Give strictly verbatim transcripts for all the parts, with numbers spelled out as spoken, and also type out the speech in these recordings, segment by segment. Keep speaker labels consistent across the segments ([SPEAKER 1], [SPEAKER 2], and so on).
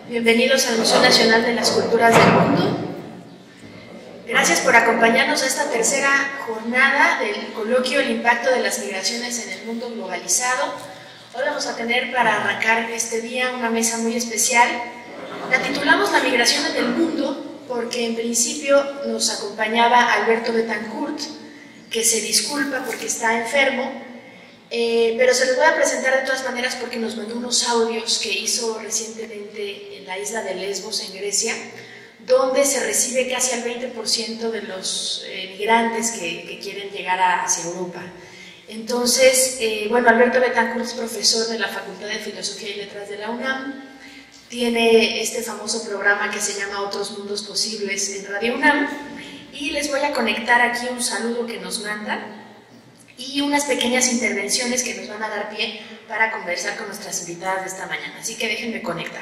[SPEAKER 1] Bienvenidos al Museo Nacional de las Culturas del Mundo. Gracias por acompañarnos a esta tercera jornada del coloquio El impacto de las migraciones en el mundo globalizado. Hoy vamos a tener para arrancar este día una mesa muy especial. La titulamos La migración en el mundo porque en principio nos acompañaba Alberto Betancourt, que se disculpa porque está enfermo. Eh, pero se los voy a presentar de todas maneras porque nos mandó unos audios que hizo recientemente en la isla de Lesbos, en Grecia, donde se recibe casi al veinte por ciento de los eh, migrantes que, que quieren llegar a, hacia Europa. Entonces, eh, bueno, Alberto Betancourt es profesor de la Facultad de Filosofía y Letras de la UNAM, tiene este famoso programa que se llama Otros Mundos Posibles en Radio UNAM, y les voy a conectar aquí un saludo que nos manda y unas pequeñas intervenciones que nos van a dar pie para conversar con nuestras invitadas de esta mañana. Así que déjenme conectar.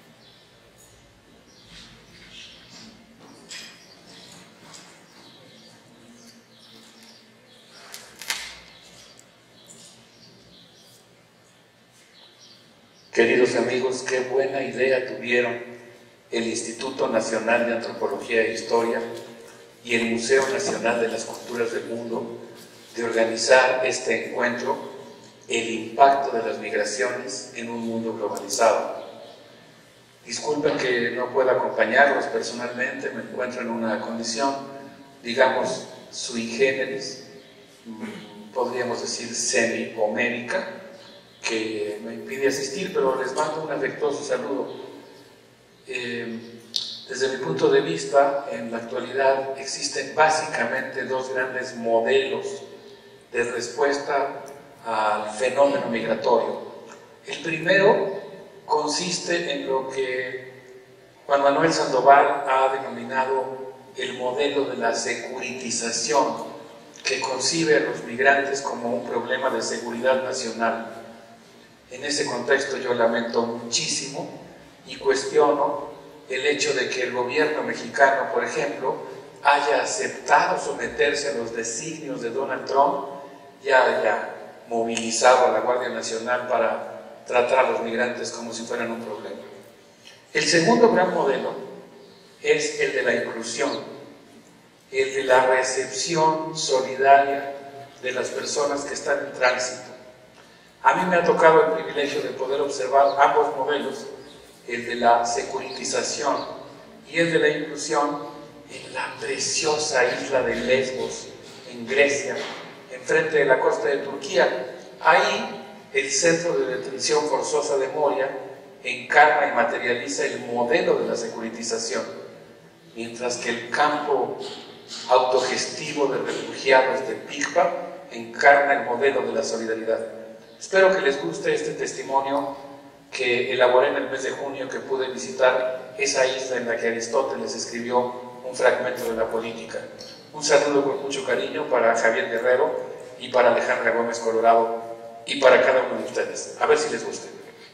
[SPEAKER 2] Queridos amigos, qué buena idea tuvieron el Instituto Nacional de Antropología e Historia y el Museo Nacional de las Culturas del Mundo de organizar este encuentro, el impacto de las migraciones en un mundo globalizado. Disculpen que no pueda acompañarlos personalmente, me encuentro en una condición, digamos, sui generis, podríamos decir semi-homérica, que me impide asistir, pero les mando un afectuoso saludo. Eh, desde mi punto de vista, en la actualidad existen básicamente dos grandes modelos de respuesta al fenómeno migratorio. El primero consiste en lo que Juan Manuel Sandoval ha denominado el modelo de la securitización, que concibe a los migrantes como un problema de seguridad nacional. En ese contexto yo lamento muchísimo y cuestiono el hecho de que el gobierno mexicano, por ejemplo, haya aceptado someterse a los designios de Donald Trump, ya haya movilizado a la Guardia Nacional para tratar a los migrantes como si fueran un problema. El segundo gran modelo es el de la inclusión, el de la recepción solidaria de las personas que están en tránsito. A mí me ha tocado el privilegio de poder observar ambos modelos, el de la securitización y el de la inclusión, en la preciosa isla de Lesbos, en Grecia, enfrente de la costa de Turquía. Ahí el centro de detención forzosa de Moria encarna y materializa el modelo de la securitización, mientras que el campo autogestivo de refugiados de Pikpa encarna el modelo de la solidaridad. Espero que les guste este testimonio que elaboré en el mes de junio, que pude visitar esa isla en la que Aristóteles escribió un fragmento de la política. Un saludo con mucho cariño para Javier Guerrero y para Alejandra Gómez Colorado y para cada uno de ustedes. A ver si les gusta.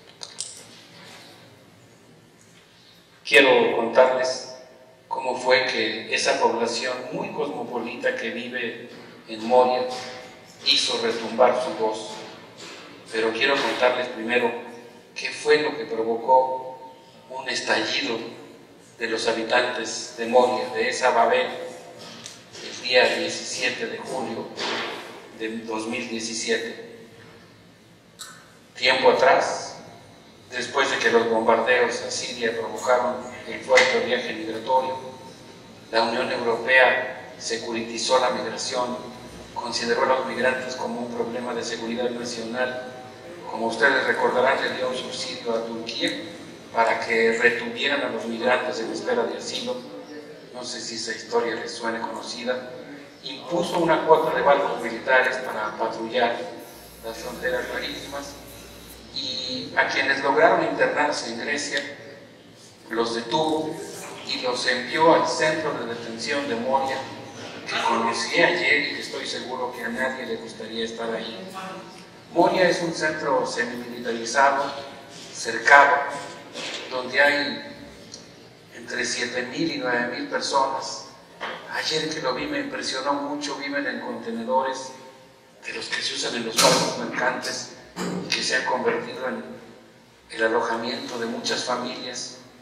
[SPEAKER 2] Quiero contarles cómo fue que esa población muy cosmopolita que vive en Moria hizo retumbar su voz. Pero quiero contarles primero qué fue lo que provocó un estallido de los habitantes de Moria, de esa Babel, el día diecisiete de julio de dos mil diecisiete. Tiempo atrás, después de que los bombardeos a Siria provocaron el fuerte viaje migratorio, la Unión Europea securitizó la migración, consideró a los migrantes como un problema de seguridad nacional. Como ustedes recordarán, le dio un subsidio a Turquía para que retuvieran a los migrantes en espera de asilo. No sé si esa historia les suene conocida. Impuso una cuota de barcos militares para patrullar las fronteras marítimas, y a quienes lograron internarse en Grecia los detuvo y los envió al centro de detención de Moria, que conocí ayer y que estoy seguro que a nadie le gustaría estar ahí. Moria es un centro semimilitarizado, cercado, donde hay entre siete mil y nueve mil personas. Ayer que lo vi me impresionó mucho, viven en contenedores de los que se usan en los barcos mercantes y que se han convertido en el alojamiento de muchas familias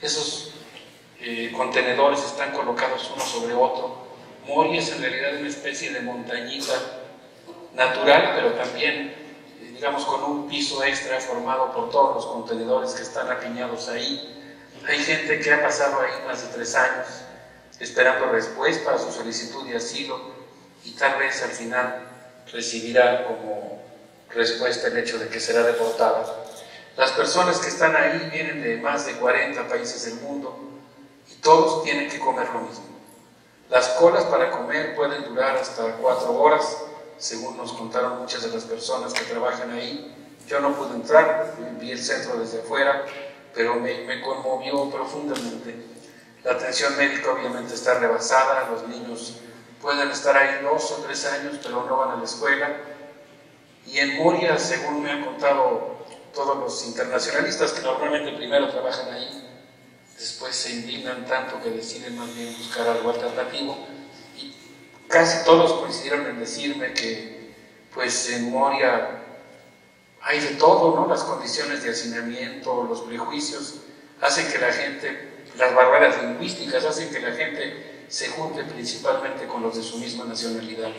[SPEAKER 2] Esos eh, contenedores están colocados uno sobre otro. Moria es en realidad una especie de montañita natural, pero también, eh, digamos, con un piso extra formado por todos los contenedores que están apiñados ahí. Hay gente que ha pasado ahí más de tres años esperando respuesta a su solicitud de asilo y tal vez al final recibirá como respuesta el hecho de que será deportada. Las personas que están ahí vienen de más de cuarenta países del mundo y todos tienen que comer lo mismo. Las colas para comer pueden durar hasta cuatro horas, según nos contaron muchas de las personas que trabajan ahí. Yo no pude entrar, vi el centro desde afuera, pero me, me conmovió profundamente. La atención médica obviamente está rebasada, los niños pueden estar ahí dos o tres años, pero no van a la escuela. Y en Moria, según me han contado todos los internacionalistas que normalmente primero trabajan ahí, después se indignan tanto que deciden más bien buscar algo alternativo, y casi todos coincidieron en decirme que pues en Moria hay de todo, ¿no? Las condiciones de hacinamiento, los prejuicios hacen que la gente, las barreras lingüísticas hacen que la gente se junte principalmente con los de su misma nacionalidad.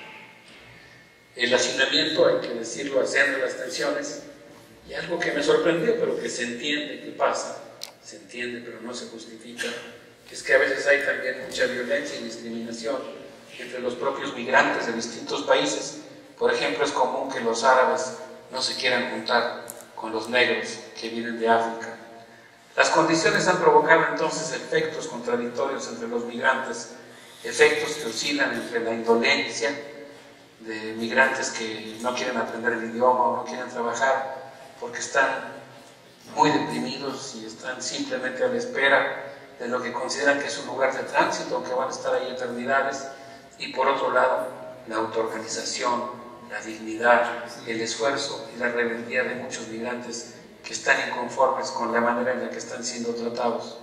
[SPEAKER 2] El hacinamiento, hay que decirlo, asciende las tensiones, y algo que me sorprendió, pero que se entiende que pasa, se entiende pero no se justifica, es que a veces hay también mucha violencia y discriminación entre los propios migrantes de distintos países. Por ejemplo, es común que los árabes no se quieran juntar con los negros que vienen de África. Las condiciones han provocado entonces efectos contradictorios entre los migrantes, efectos que oscilan entre la indolencia de migrantes que no quieren aprender el idioma o no quieren trabajar porque están muy deprimidos y están simplemente a la espera de lo que consideran que es un lugar de tránsito, aunque van a estar ahí eternidades, y por otro lado, la autoorganización, la dignidad, el esfuerzo y la rebeldía de muchos migrantes que están inconformes con la manera en la que están siendo tratados.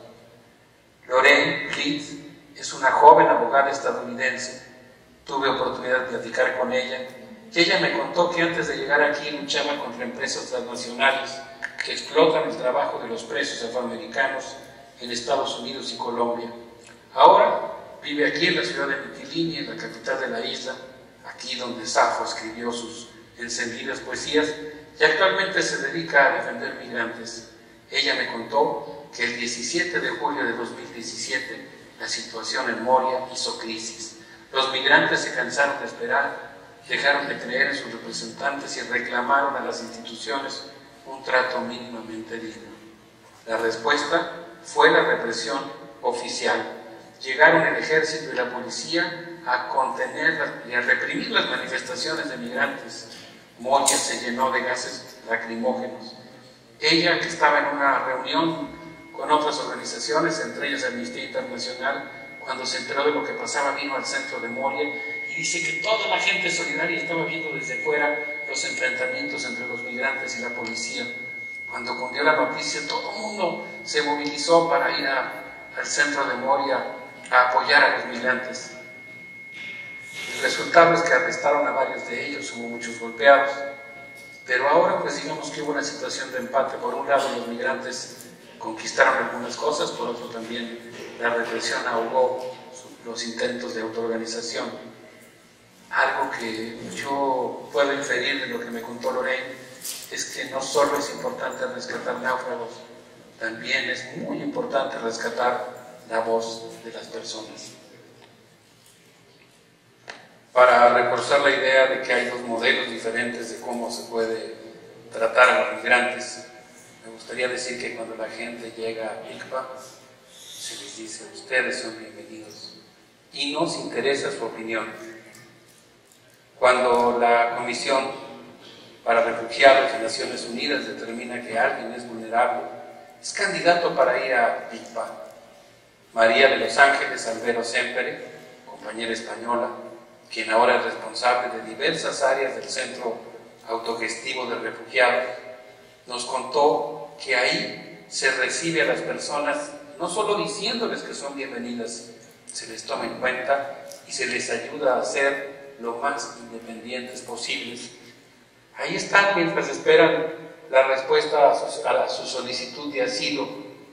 [SPEAKER 2] Lorraine Reed es una joven abogada estadounidense. Tuve oportunidad de platicar con ella y ella me contó que antes de llegar aquí luchaba contra empresas transnacionales que explotan el trabajo de los presos afroamericanos en Estados Unidos y Colombia. Ahora vive aquí en la ciudad de Mitilini, en la capital de la isla, aquí donde Safo escribió sus encendidas poesías, y actualmente se dedica a defender migrantes. Ella me contó que el diecisiete de julio de dos mil diecisiete la situación en Moria hizo crisis. Los migrantes se cansaron de esperar, dejaron de creer en sus representantes y reclamaron a las instituciones un trato mínimamente digno. La respuesta fue la represión oficial. Llegaron el ejército y la policía a contener y a reprimir las manifestaciones de migrantes. Moria se llenó de gases lacrimógenos. Ella, que estaba en una reunión con otras organizaciones, entre ellas Amnistía Internacional, cuando se enteró de lo que pasaba, vino al centro de Moria y dice que toda la gente solidaria estaba viendo desde fuera los enfrentamientos entre los migrantes y la policía. Cuando cundió la noticia, todo el mundo se movilizó para ir a, al centro de Moria a apoyar a los migrantes. El resultado es que arrestaron a varios de ellos, hubo muchos golpeados, pero ahora pues digamos que hubo una situación de empate. Por un lado los migrantes conquistaron algunas cosas, por otro también la represión ahogó los intentos de autoorganización. Algo que yo puedo inferir de lo que me contó Lorraine es que no solo es importante rescatar náufragos, también es muy importante rescatar la voz de las personas. Para reforzar la idea de que hay dos modelos diferentes de cómo se puede tratar a los migrantes, me gustaría decir que cuando la gente llega a ICPA, se les dice: ustedes son bienvenidos y nos interesa su opinión. Cuando la Comisión para Refugiados de Naciones Unidas determina que alguien es vulnerable, es candidato para ir a ICPA. María de los Ángeles Albero Sempere, compañera española, quien ahora es responsable de diversas áreas del Centro Autogestivo de Refugiados, nos contó que ahí se recibe a las personas no solo diciéndoles que son bienvenidas, se les toma en cuenta y se les ayuda a ser lo más independientes posibles. Ahí están mientras esperan la respuesta a su, a su solicitud de asilo,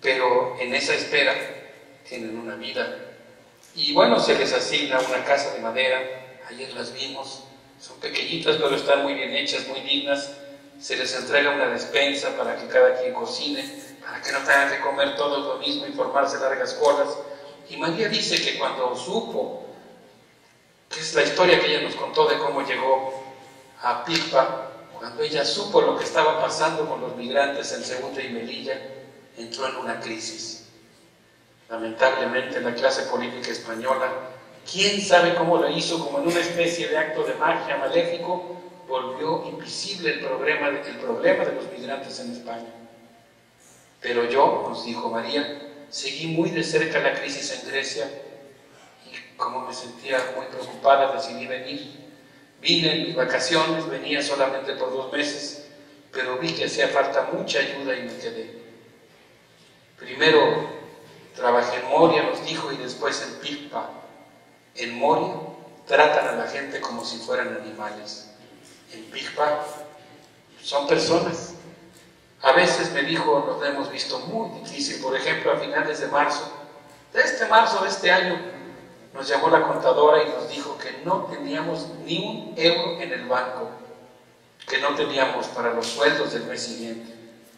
[SPEAKER 2] pero en esa espera tienen una vida. Y bueno, se les asigna una casa de madera, ayer las vimos, son pequeñitas pero están muy bien hechas, muy dignas. Se les entrega una despensa para que cada quien cocine, para que no tengan que comer todos lo mismo y formarse largas colas. Y María dice que cuando supo, que es la historia que ella nos contó de cómo llegó a Picpa, cuando ella supo lo que estaba pasando con los migrantes en Ceuta y Melilla, entró en una crisis. Lamentablemente la clase política española, quién sabe cómo lo hizo, como en una especie de acto de magia maléfico, volvió invisible el problema, el problema de los migrantes en España. Pero yo, nos dijo María, seguí muy de cerca la crisis en Grecia y como me sentía muy preocupada decidí venir. Vine en mis vacaciones, venía solamente por dos meses, pero vi que hacía falta mucha ayuda y me quedé. Primero trabajé en Moria, nos dijo, y después en Picpa. En Moria tratan a la gente como si fueran animales. En Picpa son personas. A veces me dijo, nos lo hemos visto muy difícil. Por ejemplo, a finales de marzo, de este marzo de este año, nos llamó la contadora y nos dijo que no teníamos ni un euro en el banco, que no teníamos para los sueldos del mes siguiente.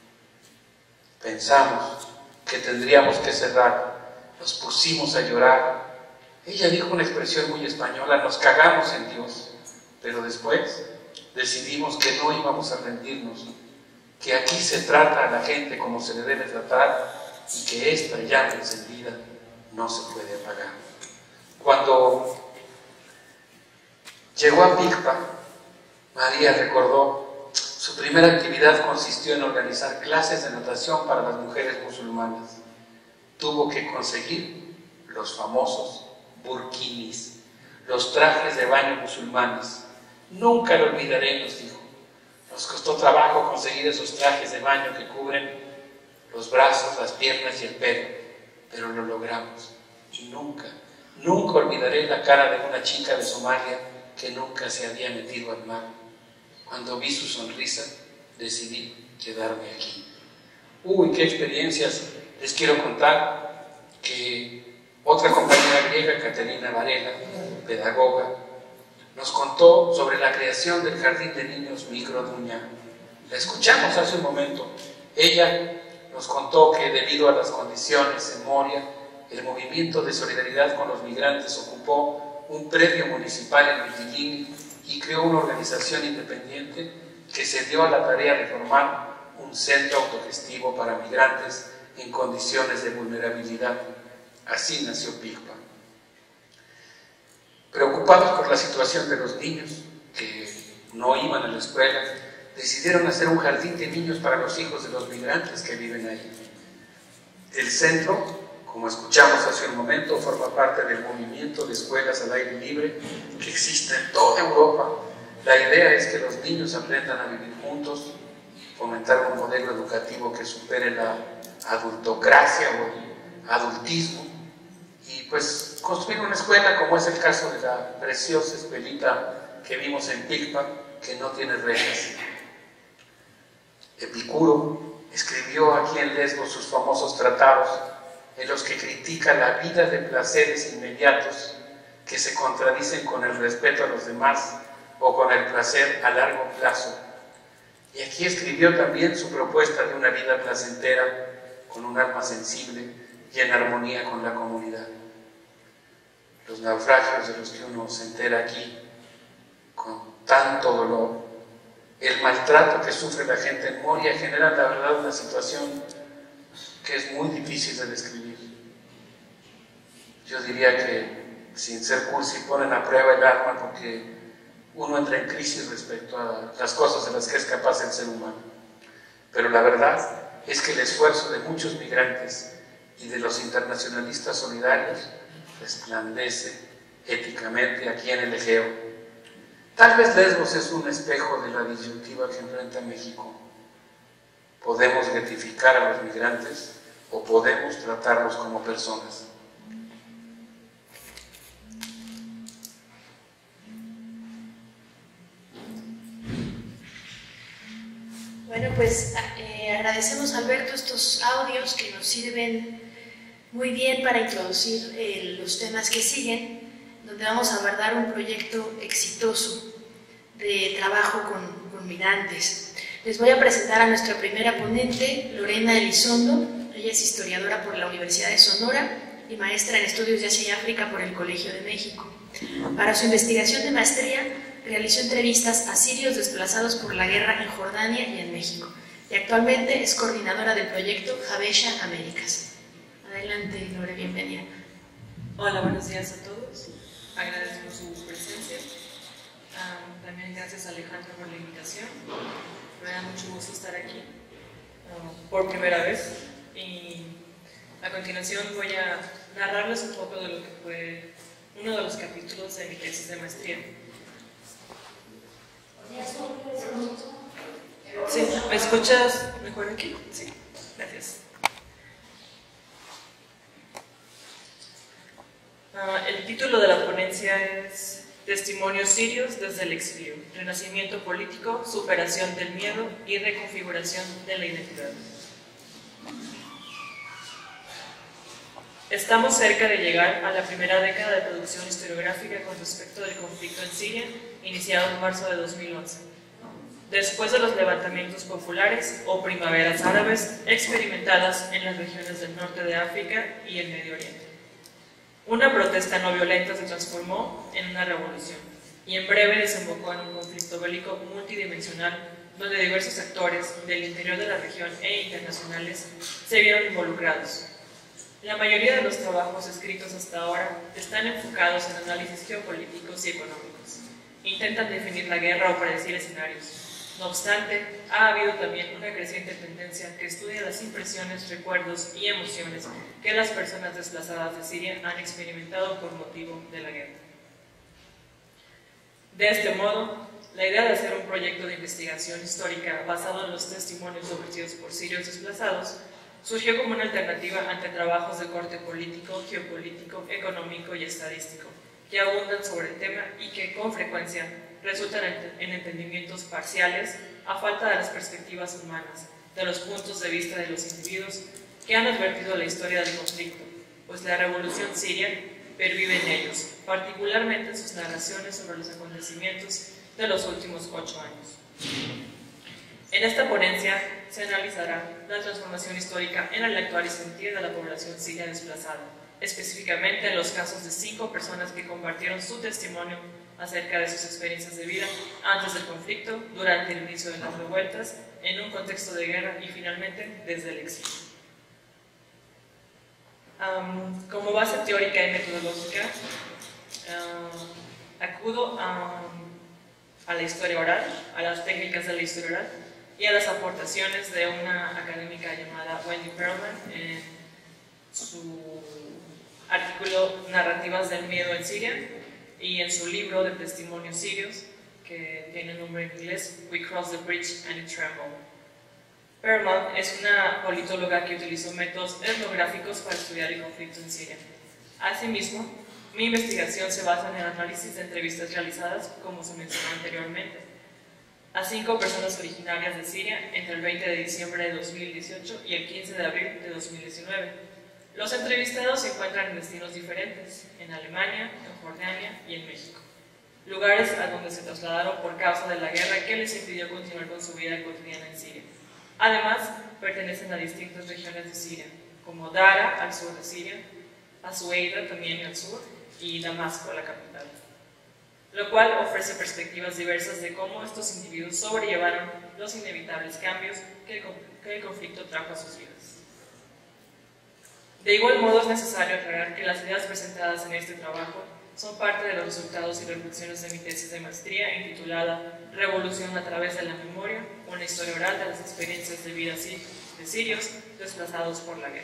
[SPEAKER 2] Pensamos que tendríamos que cerrar, nos pusimos a llorar. Ella dijo una expresión muy española, nos cagamos en Dios, pero después decidimos que no íbamos a rendirnos, que aquí se trata a la gente como se le debe tratar y que esta llama encendida no se puede apagar. Cuando llegó a Picpa, María recordó, su primera actividad consistió en organizar clases de natación para las mujeres musulmanas. Tuvo que conseguir los famosos burkinis, los trajes de baño musulmanes. Nunca lo olvidaré, nos dijo. Nos costó trabajo conseguir esos trajes de baño que cubren los brazos, las piernas y el pelo, pero lo logramos. Y nunca, nunca olvidaré la cara de una chica de Somalia que nunca se había metido al mar. Cuando vi su sonrisa, decidí quedarme aquí. Uy, qué experiencias les quiero contar, que otra compañera griega, Caterina Varela, pedagoga, nos contó sobre la creación del Jardín de Niños Microduña. La escuchamos hace un momento. Ella nos contó que debido a las condiciones en Moria, el movimiento de solidaridad con los migrantes ocupó un predio municipal en Mitilini y creó una organización independiente que se dio a la tarea de formar un centro autogestivo para migrantes en condiciones de vulnerabilidad. Así nació Picpa. Preocupados por la situación de los niños que no iban a la escuela, decidieron hacer un jardín de niños para los hijos de los migrantes que viven ahí. El centro, como escuchamos hace un momento, forma parte del movimiento de escuelas al aire libre que existe en toda Europa. La idea es que los niños aprendan a vivir juntos, fomentar un modelo educativo que supere la adultocracia o el adultismo y pues construir una escuela como es el caso de la preciosa escuelita que vimos en Picpa, que no tiene rejas. Epicuro escribió aquí en Lesbos sus famosos tratados en los que critica la vida de placeres inmediatos que se contradicen con el respeto a los demás o con el placer a largo plazo. Y aquí escribió también su propuesta de una vida placentera con un alma sensible y en armonía con la comunidad. Los naufragios de los que uno se entera aquí con tanto dolor, el maltrato que sufre la gente en Moria genera la verdad una situación que es muy difícil de describir. Yo diría que, sin ser cursi, ponen a prueba el alma porque uno entra en crisis respecto a las cosas de las que es capaz el ser humano. Pero la verdad es que el esfuerzo de muchos migrantes y de los internacionalistas solidarios resplandece éticamente aquí en el Egeo. Tal vez Lesbos es un espejo de la disyuntiva que enfrenta México. Podemos gratificar a los migrantes o podemos tratarlos como personas.
[SPEAKER 1] Bueno, pues eh, Le agradecemos a Alberto estos audios que nos sirven muy bien para introducir eh, los temas que siguen, donde vamos a abordar un proyecto exitoso de trabajo con, con migrantes. Les voy a presentar a nuestra primera ponente, Lorena Elizondo. Ella es historiadora por la Universidad de Sonora y maestra en Estudios de Asia y África por el Colegio de México. Para su investigación de maestría, realizó entrevistas a sirios desplazados por la guerra en Jordania y en México, y actualmente es coordinadora del proyecto Habesha Américas. Adelante, Lore, bienvenida.
[SPEAKER 3] Hola, buenos días a todos. Agradezco su presencia. Um, también gracias a Alejandro por la invitación. Me da mucho gusto estar aquí um, por primera vez. Y a continuación voy a narrarles un poco de lo que fue uno de los capítulos de mi tesis de maestría. Sí, ¿me escuchas mejor aquí? Sí, gracias. Uh, el título de la ponencia es Testimonios sirios desde el exilio, renacimiento político, superación del miedo y reconfiguración de la identidad. Estamos cerca de llegar a la primera década de producción historiográfica con respecto del conflicto en Siria, iniciado en marzo de dos mil once. Después de los levantamientos populares o primaveras árabes experimentadas en las regiones del norte de África y el Medio Oriente. Una protesta no violenta se transformó en una revolución y en breve desembocó en un conflicto bélico multidimensional donde diversos actores del interior de la región e internacionales se vieron involucrados. La mayoría de los trabajos escritos hasta ahora están enfocados en análisis geopolíticos y económicos. Intentan definir la guerra o predecir escenarios. No obstante, ha habido también una creciente tendencia que estudia las impresiones, recuerdos y emociones que las personas desplazadas de Siria han experimentado por motivo de la guerra. De este modo, la idea de hacer un proyecto de investigación histórica basado en los testimonios ofrecidos por sirios desplazados surgió como una alternativa ante trabajos de corte político, geopolítico, económico y estadístico, que abundan sobre el tema y que con frecuencia resultan en entendimientos parciales a falta de las perspectivas humanas, de los puntos de vista de los individuos que han advertido la historia del conflicto, pues la revolución siria pervive en ellos, particularmente en sus narraciones sobre los acontecimientos de los últimos ocho años. En esta ponencia se analizará la transformación histórica en el actual y sentir de la población siria desplazada, específicamente en los casos de cinco personas que compartieron su testimonio acerca de sus experiencias de vida antes del conflicto, durante el inicio de las revueltas, en un contexto de guerra y finalmente desde el exilio. Um, como base teórica y metodológica, uh, acudo a, a la historia oral, a las técnicas de la historia oral y a las aportaciones de una académica llamada Wendy Perlman en su artículo Narrativas del miedo en Siria y en su libro de testimonios sirios que tiene el nombre en inglés We Cross the Bridge and It Trembled. Perlman es una politóloga que utilizó métodos etnográficos para estudiar el conflicto en Siria. Asimismo, mi investigación se basa en el análisis de entrevistas realizadas, como se mencionó anteriormente, a cinco personas originarias de Siria entre el veinte de diciembre de dos mil dieciocho y el quince de abril de dos mil diecinueve. Los entrevistados se encuentran en destinos diferentes, en Alemania, en Jordania y en México, lugares a donde se trasladaron por causa de la guerra que les impidió continuar con su vida cotidiana en Siria. Además, pertenecen a distintas regiones de Siria, como Dara, al sur de Siria, Azueida, también al sur, y Damasco, la capital, lo cual ofrece perspectivas diversas de cómo estos individuos sobrellevaron los inevitables cambios que el, que el conflicto trajo a sus vidas. De igual modo, es necesario aclarar que las ideas presentadas en este trabajo son parte de los resultados y reflexiones de mi tesis de maestría intitulada Revolución a través de la memoria, una historia oral de las experiencias de vida de sirios desplazados por la guerra.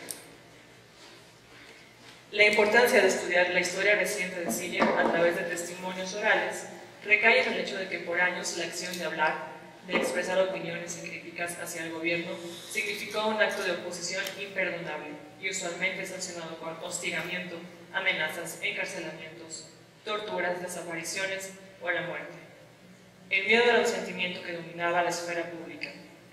[SPEAKER 3] La importancia de estudiar la historia reciente de Siria a través de testimonios orales recae en el hecho de que por años la acción de hablar, de expresar opiniones y críticas hacia el gobierno, significó un acto de oposición imperdonable y usualmente sancionado con hostigamiento, amenazas, encarcelamientos, torturas, desapariciones o la muerte. El miedo era un sentimiento que dominaba la esfera pública,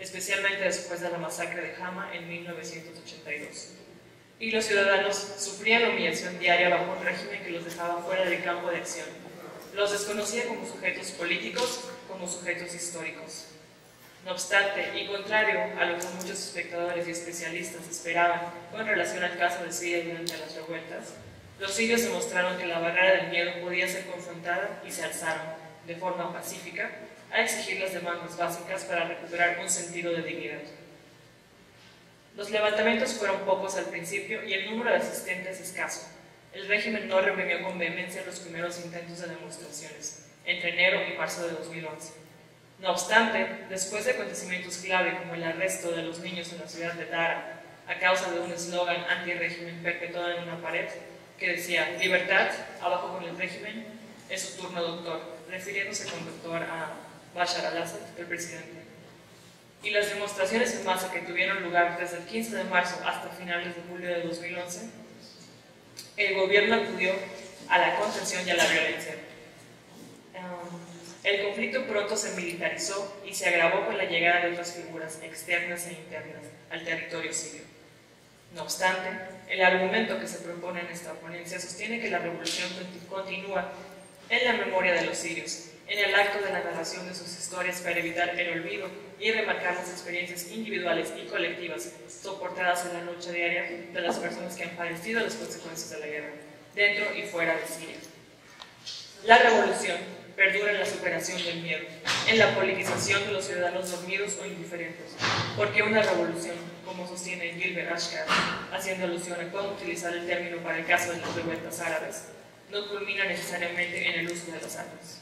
[SPEAKER 3] especialmente después de la masacre de Hama en mil novecientos ochenta y dos. Y los ciudadanos sufrían la humillación diaria bajo un régimen que los dejaba fuera del campo de acción. Los desconocía como sujetos políticos, como sujetos históricos. No obstante, y contrario a lo que muchos espectadores y especialistas esperaban con relación al caso de Siria durante las revueltas, los sirios demostraron que la barrera del miedo podía ser confrontada y se alzaron, de forma pacífica, a exigir las demandas básicas para recuperar un sentido de dignidad. Los levantamientos fueron pocos al principio y el número de asistentes escaso. El régimen no reprimió con vehemencia los primeros intentos de demostraciones, entre enero y marzo de dos mil once. No obstante, después de acontecimientos clave como el arresto de los niños en la ciudad de Dara a causa de un eslogan anti-régimen perpetuado en una pared que decía «Libertad, abajo con el régimen, es su turno, doctor», refiriéndose con doctor a Bashar al-Assad, el presidente. Y las demostraciones en masa que tuvieron lugar desde el quince de marzo hasta finales de julio de dos mil once, el gobierno acudió a la contención y a la violencia. Um, el conflicto pronto se militarizó y se agravó con la llegada de otras figuras externas e internas al territorio sirio. No obstante, el argumento que se propone en esta ponencia sostiene que la revolución continúa en la memoria de los sirios, en el acto de la narración de sus historias para evitar el olvido y remarcar las experiencias individuales y colectivas soportadas en la lucha diaria de las personas que han padecido las consecuencias de la guerra, dentro y fuera de Siria. La revolución perdura en la superación del miedo, en la politización de los ciudadanos dormidos o indiferentes, porque una revolución, como sostiene Gilbert Ashkar, haciendo alusión a cómo utilizar el término para el caso de las revueltas árabes, no culmina necesariamente en el uso de las armas.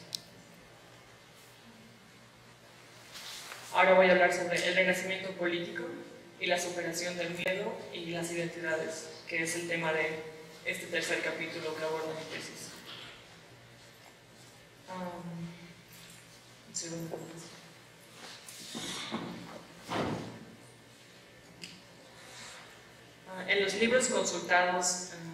[SPEAKER 3] Ahora voy a hablar sobre el renacimiento político y la superación del miedo y las identidades, que es el tema de este tercer capítulo que aborda mi tesis. Um, un segundo. Uh, en los libros consultados, um,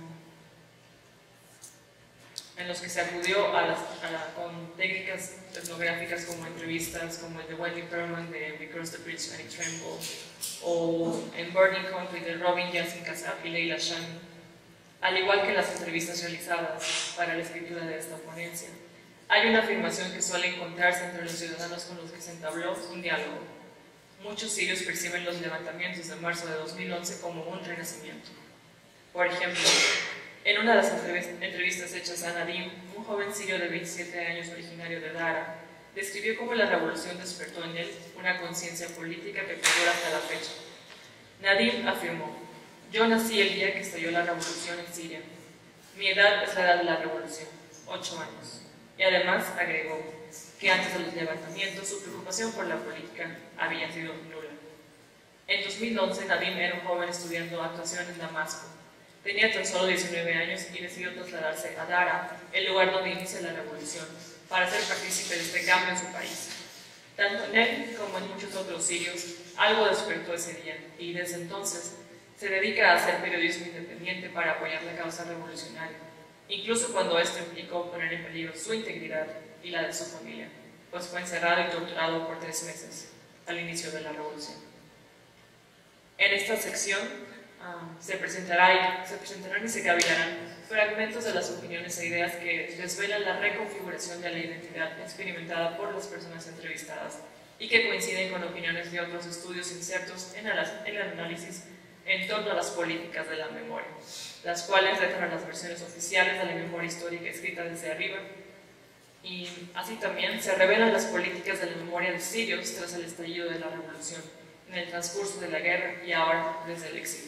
[SPEAKER 3] en los que se acudió a las, a la, con técnicas etnográficas como entrevistas, como el de Wendy Perlman de We Crossed the Bridge and It Trembled, o en Burning Country de Robin Yassin Kassab y Leila Shani, al igual que las entrevistas realizadas para la escritura de esta ponencia. Hay una afirmación que suele encontrarse entre los ciudadanos con los que se entabló un diálogo. Muchos sirios perciben los levantamientos de marzo de dos mil once como un renacimiento. Por ejemplo, en una de las entrevistas hechas a Nadim, un joven sirio de veintisiete años originario de Dara, describió cómo la revolución despertó en él una conciencia política que perdura hasta la fecha. Nadim afirmó: «Yo nací el día que estalló la revolución en Siria. Mi edad es la edad de la revolución, ocho años». Y además agregó que antes de los levantamientos su preocupación por la política había sido nula. En dos mil once, Nadim era un joven estudiando actuación en Damasco. Tenía tan solo diecinueve años y decidió trasladarse a Dara, el lugar donde inicia la revolución, para ser partícipe de este cambio en su país. Tanto en él como en muchos otros sirios, algo despertó ese día y desde entonces se dedica a hacer periodismo independiente para apoyar la causa revolucionaria, incluso cuando esto implicó poner en peligro su integridad y la de su familia, pues fue encerrado y torturado por tres meses al inicio de la revolución. En esta sección Um, se, presentará y, se presentarán y se cavilarán fragmentos de las opiniones e ideas que desvelan la reconfiguración de la identidad experimentada por las personas entrevistadas y que coinciden con opiniones de otros estudios insertos en el, en el análisis en torno a las políticas de la memoria, las cuales retan a las versiones oficiales de la memoria histórica escrita desde arriba, y así también se revelan las políticas de la memoria de sirios tras el estallido de la revolución, en el transcurso de la guerra y ahora desde el exilio.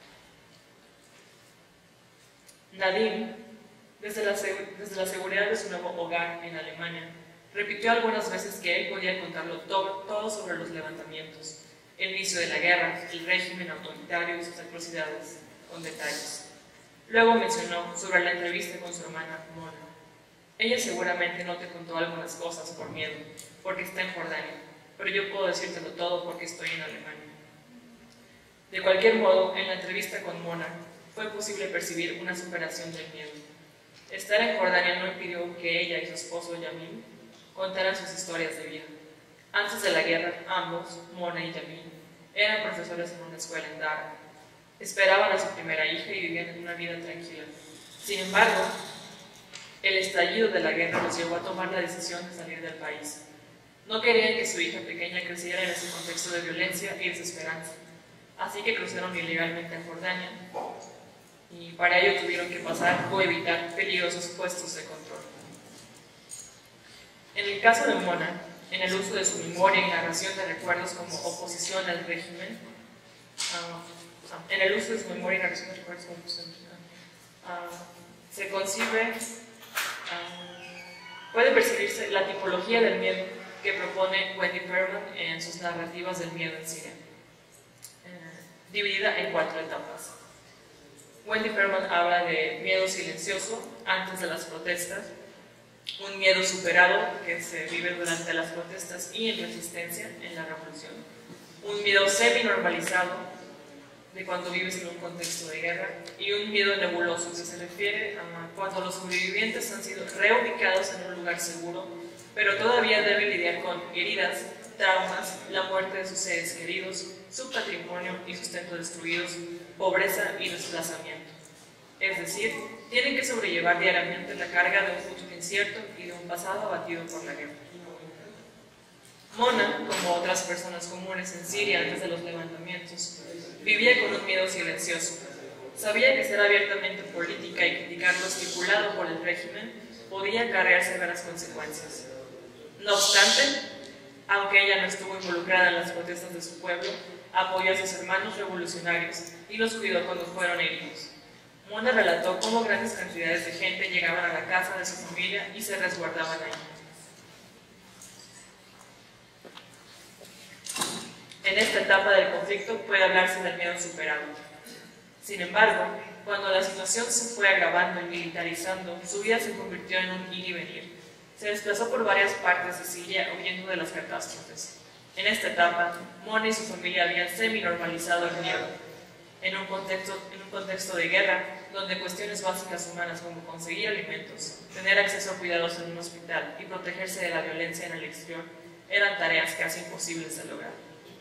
[SPEAKER 3] Nadim, desde la, desde la seguridad de su nuevo hogar en Alemania, repitió algunas veces que él podía contarlo todo, todo sobre los levantamientos, el inicio de la guerra, el régimen autoritario y sus atrocidades, con detalles. Luego mencionó sobre la entrevista con su hermana Mona. Ella seguramente no te contó algunas cosas por miedo, porque está en Jordania, pero yo puedo decírtelo todo porque estoy en Alemania. De cualquier modo, en la entrevista con Mona, fue posible percibir una superación del miedo. Estar en Jordania no impidió que ella y su esposo Yamil contaran sus historias de vida. Antes de la guerra, ambos, Mona y Yamil, eran profesores en una escuela en Dara. Esperaban a su primera hija y vivían una vida tranquila. Sin embargo, el estallido de la guerra los llevó a tomar la decisión de salir del país. No querían que su hija pequeña creciera en ese contexto de violencia y desesperanza, así que cruzaron ilegalmente a Jordania y para ello tuvieron que pasar o evitar peligrosos puestos de control. En el caso de Mona, en el uso de su memoria y narración de recuerdos como oposición al régimen, uh, en el uso de su memoria y narración de recuerdos como oposición, uh, se concibe, uh, puede percibirse la tipología del miedo que propone Wendy Perelman en sus narrativas del miedo en Siria, uh, dividida en cuatro etapas. Wendy Perelman habla de miedo silencioso antes de las protestas, un miedo superado que se vive durante las protestas y en resistencia en la revolución, un miedo semi-normalizado de cuando vives en un contexto de guerra y un miedo nebuloso que se refiere a cuando los sobrevivientes han sido reubicados en un lugar seguro, pero todavía deben lidiar con heridas, traumas, la muerte de sus seres queridos, su patrimonio y sustento destruidos, pobreza y desplazamiento. Es decir, tienen que sobrellevar diariamente la carga de un futuro incierto y de un pasado abatido por la guerra. Mona, como otras personas comunes en Siria antes de los levantamientos, vivía con un miedo silencioso. Sabía que ser abiertamente política y criticar lo estipulado por el régimen podía acarrear severas consecuencias. No obstante, aunque ella no estuvo involucrada en las protestas de su pueblo, apoyó a sus hermanos revolucionarios y los cuidó cuando fueron heridos. Mona relató cómo grandes cantidades de gente llegaban a la casa de su familia y se resguardaban ahí. En esta etapa del conflicto puede hablarse del miedo superado. Sin embargo, cuando la situación se fue agravando y militarizando, su vida se convirtió en un ir y venir. Se desplazó por varias partes de Siria huyendo de las catástrofes. En esta etapa, Mona y su familia habían semi-normalizado el miedo. En un, contexto, en un contexto de guerra, donde cuestiones básicas humanas como conseguir alimentos, tener acceso a cuidados en un hospital y protegerse de la violencia en el exterior eran tareas casi imposibles de lograr.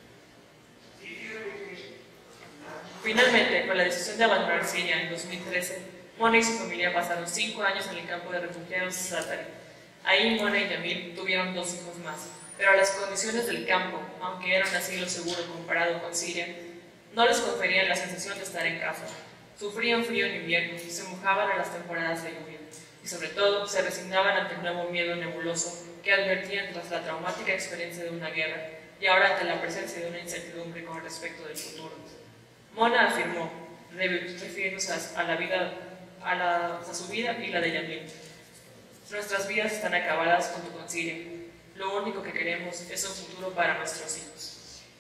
[SPEAKER 3] Finalmente, con la decisión de abandonar Siria en dos mil trece, Mona y su familia pasaron cinco años en el campo de refugiados Zaatari. Ahí Mona y Yamil tuvieron dos hijos más, pero las condiciones del campo, aunque era un asilo seguro comparado con Siria, no les conferían la sensación de estar en casa. Sufrían frío en invierno, se mojaban en las temporadas de lluvia y sobre todo se resignaban ante el nuevo miedo nebuloso que advertían tras la traumática experiencia de una guerra y ahora ante la presencia de una incertidumbre con respecto del futuro. Mona afirmó, refiriéndose a, la vida, a, la, a su vida y la de Yamil: nuestras vidas están acabadas junto con Siria. Lo único que queremos es un futuro para nuestros hijos.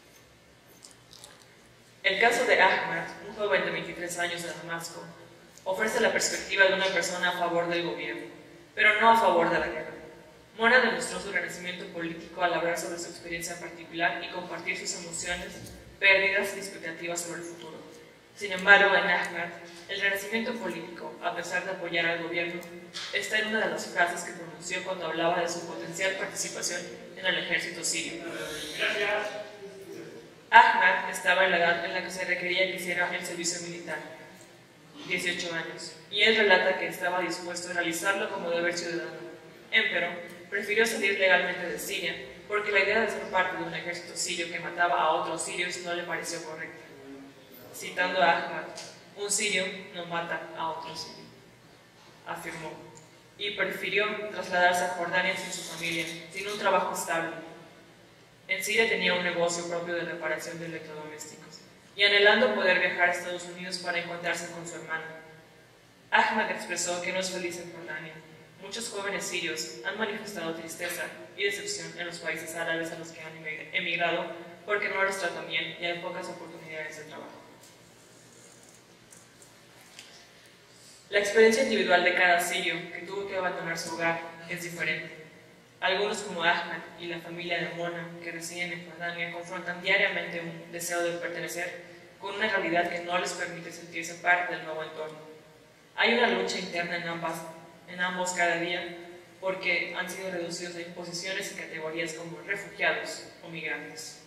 [SPEAKER 3] El caso de Ahmad, un joven de veintitrés años de Damasco, ofrece la perspectiva de una persona a favor del gobierno, pero no a favor de la guerra. Mona demostró su renacimiento político al hablar sobre su experiencia particular y compartir sus emociones, pérdidas y expectativas sobre el futuro. Sin embargo, en Ahmad, el renacimiento político, a pesar de apoyar al gobierno, está en una de las frases que pronunció cuando hablaba de su potencial participación en el ejército sirio. Gracias. Ahmad estaba en la edad en la que se requería que hiciera el servicio militar, dieciocho años, y él relata que estaba dispuesto a realizarlo como deber ciudadano. Empero, prefirió salir legalmente de Siria porque la idea de ser parte de un ejército sirio que mataba a otros sirios no le pareció correcta. Citando a Ahmad, un sirio no mata a otro sirio, afirmó, y prefirió trasladarse a Jordania sin su familia, sin un trabajo estable. En Siria tenía un negocio propio de reparación de electrodomésticos y anhelando poder viajar a Estados Unidos para encontrarse con su hermano. Ahmad expresó que no es feliz en Jordania. Muchos jóvenes sirios han manifestado tristeza y decepción en los países árabes a los que han emigrado porque no los tratan bien y hay pocas oportunidades de trabajo. La experiencia individual de cada sirio que tuvo que abandonar su hogar es diferente. Algunos, como Ahmad y la familia de Mona, que residen en Jordania, confrontan diariamente un deseo de pertenecer con una realidad que no les permite sentirse parte del nuevo entorno. Hay una lucha interna en, ambas, en ambos cada día porque han sido reducidos a imposiciones y categorías como refugiados o migrantes.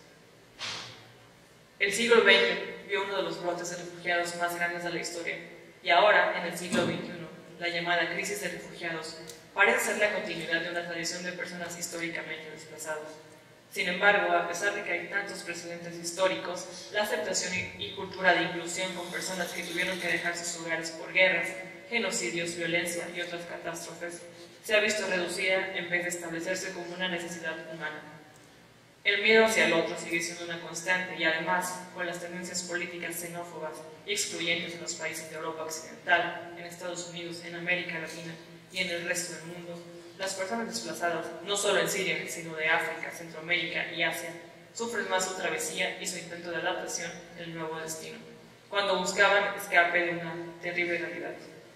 [SPEAKER 3] El siglo veinte vio uno de los brotes de refugiados más grandes de la historia, y ahora, en el siglo veintiuno, la llamada crisis de refugiados parece ser la continuidad de una tradición de personas históricamente desplazadas. Sin embargo, a pesar de que hay tantos precedentes históricos, la aceptación y cultura de inclusión con personas que tuvieron que dejar sus hogares por guerras, genocidios, violencia y otras catástrofes se ha visto reducida en vez de establecerse como una necesidad humana. El miedo hacia el otro sigue siendo una constante y además, con las tendencias políticas xenófobas y excluyentes en los países de Europa Occidental, en Estados Unidos, en América Latina y en el resto del mundo, las personas desplazadas, no solo en Siria, sino de África, Centroamérica y Asia, sufren más su travesía y su intento de adaptación al nuevo destino, cuando buscaban escape de una terrible realidad.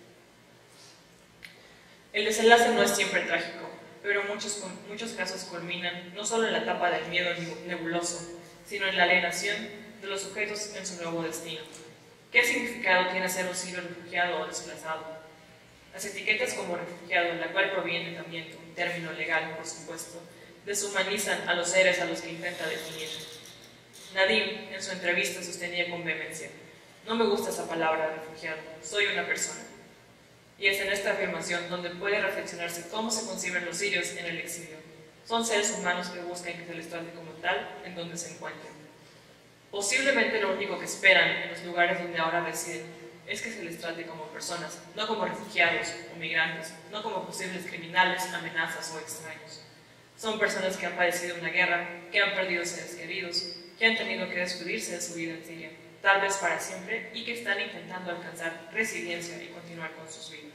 [SPEAKER 3] El desenlace no es siempre trágico, pero muchos, muchos casos culminan no solo en la etapa del miedo nebuloso, sino en la alienación de los sujetos en su nuevo destino. ¿Qué significado tiene ser un sirio refugiado o desplazado? Las etiquetas como refugiado, en la cual proviene también un término legal, por supuesto, deshumanizan a los seres a los que intenta definir. Nadim, en su entrevista, sostenía con vehemencia: no me gusta esa palabra refugiado, soy una persona. Y es en esta afirmación donde puede reflexionarse cómo se conciben los sirios en el exilio. Son seres humanos que buscan que se les trate como tal en donde se encuentren. Posiblemente lo único que esperan en los lugares donde ahora residen es que se les trate como personas, no como refugiados o migrantes, no como posibles criminales, amenazas o extraños. Son personas que han padecido una guerra, que han perdido seres queridos, que han tenido que despedirse de su vida en Siria, tal vez para siempre, y que están intentando alcanzar resiliencia y continuar con sus vidas.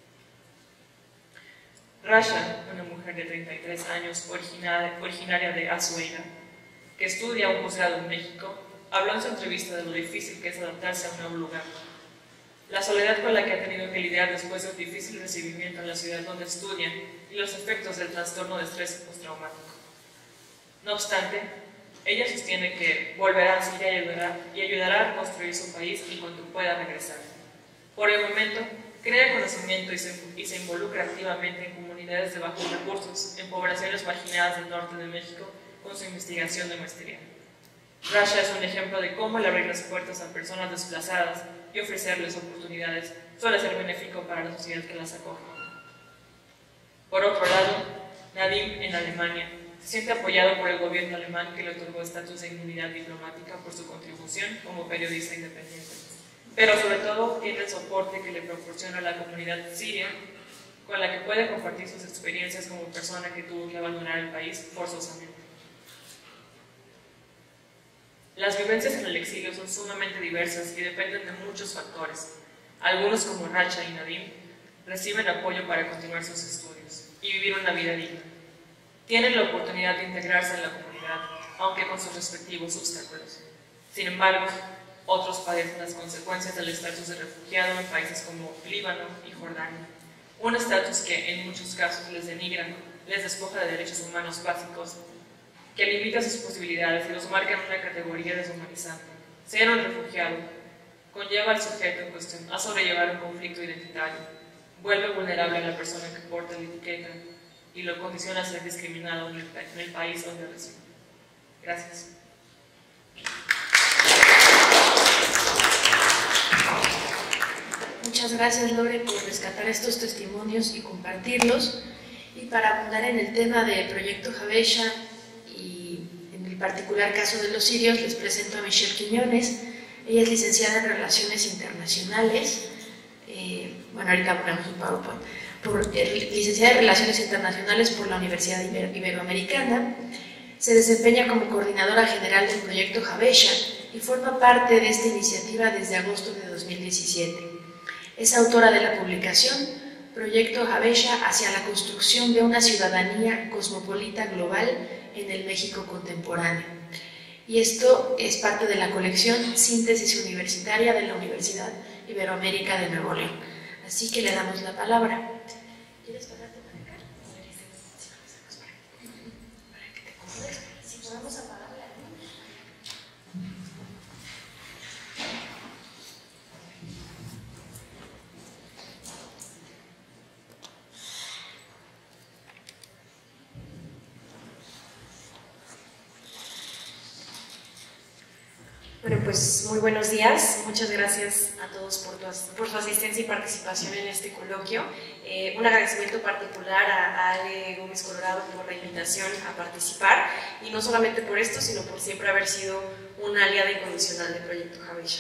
[SPEAKER 3] Rasha, una mujer de treinta y tres años, originaria, originaria de Azuena, que estudia un posgrado en México, habló en su entrevista de lo difícil que es adaptarse a un nuevo lugar. La soledad con la que ha tenido que lidiar después de un difícil recibimiento en la ciudad donde estudia y los efectos del trastorno de estrés postraumático. No obstante, ella sostiene que volverá a Siria y ayudará, y ayudará a construir su país en cuanto pueda regresar. Por el momento, crea conocimiento y se, y se involucra activamente en comunidades de bajos recursos, en poblaciones marginadas del norte de México, con su investigación de maestría. Rasha es un ejemplo de cómo el abrir las puertas a personas desplazadas y ofrecerles oportunidades suele ser benéfico para la sociedad que las acoge. Por otro lado, Nadim, en Alemania, se siente apoyado por el gobierno alemán, que le otorgó estatus de inmunidad diplomática por su contribución como periodista independiente. Pero sobre todo tiene el soporte que le proporciona la comunidad siria, con la que puede compartir sus experiencias como persona que tuvo que abandonar el país forzosamente. Las vivencias en el exilio son sumamente diversas y dependen de muchos factores. Algunos, como Rasha y Nadim, reciben apoyo para continuar sus estudios y vivir una vida digna. Tienen la oportunidad de integrarse en la comunidad, aunque con sus respectivos obstáculos. Sin embargo, otros padecen las consecuencias del estatus de refugiado en países como Líbano y Jordania. Un estatus que en muchos casos les denigra, les despoja de derechos humanos básicos, que limita sus posibilidades y los marca en una categoría deshumanizante. Ser un refugiado conlleva al sujeto en cuestión a sobrellevar un conflicto identitario, vuelve vulnerable a la persona que porta la etiqueta y lo condiciona a ser discriminado en el, en el país donde reside. Gracias.
[SPEAKER 1] Muchas gracias, Lore, por rescatar estos testimonios y compartirlos. Y para abundar en el tema del proyecto Habesha y en el particular caso de los sirios, les presento a Michelle Quiñones. Ella es licenciada en Relaciones Internacionales. Eh, bueno, ahorita ponemos un PowerPoint. Por, eh, licenciada en Relaciones Internacionales por la Universidad Iber Iberoamericana. Se desempeña como coordinadora general del proyecto Habesha y forma parte de esta iniciativa desde agosto de dos mil diecisiete. Es autora de la publicación Proyecto Habesha hacia la construcción de una ciudadanía cosmopolita global en el México contemporáneo. Y esto es parte de la colección Síntesis Universitaria de la Universidad Iberoamérica de Nuevo León. Así que le damos la palabra. ¿Quieres pararte para acá? Para que te acomodes. Si podemos apagar la luz.
[SPEAKER 4] Bueno, pues muy buenos días. Muchas gracias a todos por, tu, por su asistencia y participación en este coloquio. Eh, un agradecimiento particular a, a Ale Gómez Colorado por la invitación a participar, y no solamente por esto, sino por siempre haber sido una aliada incondicional del Proyecto Javella.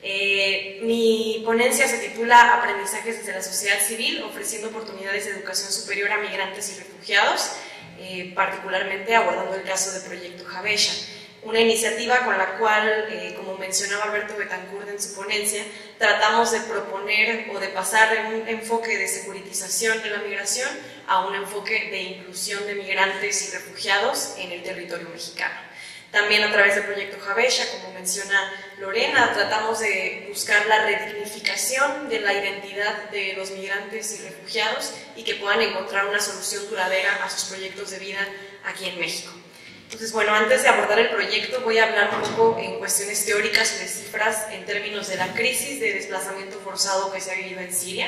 [SPEAKER 4] Eh, mi ponencia se titula Aprendizajes desde la sociedad civil, ofreciendo oportunidades de educación superior a migrantes y refugiados, eh, particularmente abordando el caso del Proyecto Javella. Una iniciativa con la cual, eh, como mencionaba Alberto Betancourt en su ponencia, tratamos de proponer o de pasar de un enfoque de securitización de la migración a un enfoque de inclusión de migrantes y refugiados en el territorio mexicano. También a través del Proyecto Javella, como menciona Lorena, tratamos de buscar la redignificación de la identidad de los migrantes y refugiados y que puedan encontrar una solución duradera a sus proyectos de vida aquí en México. Entonces, bueno, antes de abordar el proyecto voy a hablar un poco en cuestiones teóricas y de cifras en términos de la crisis de desplazamiento forzado que se ha vivido en Siria.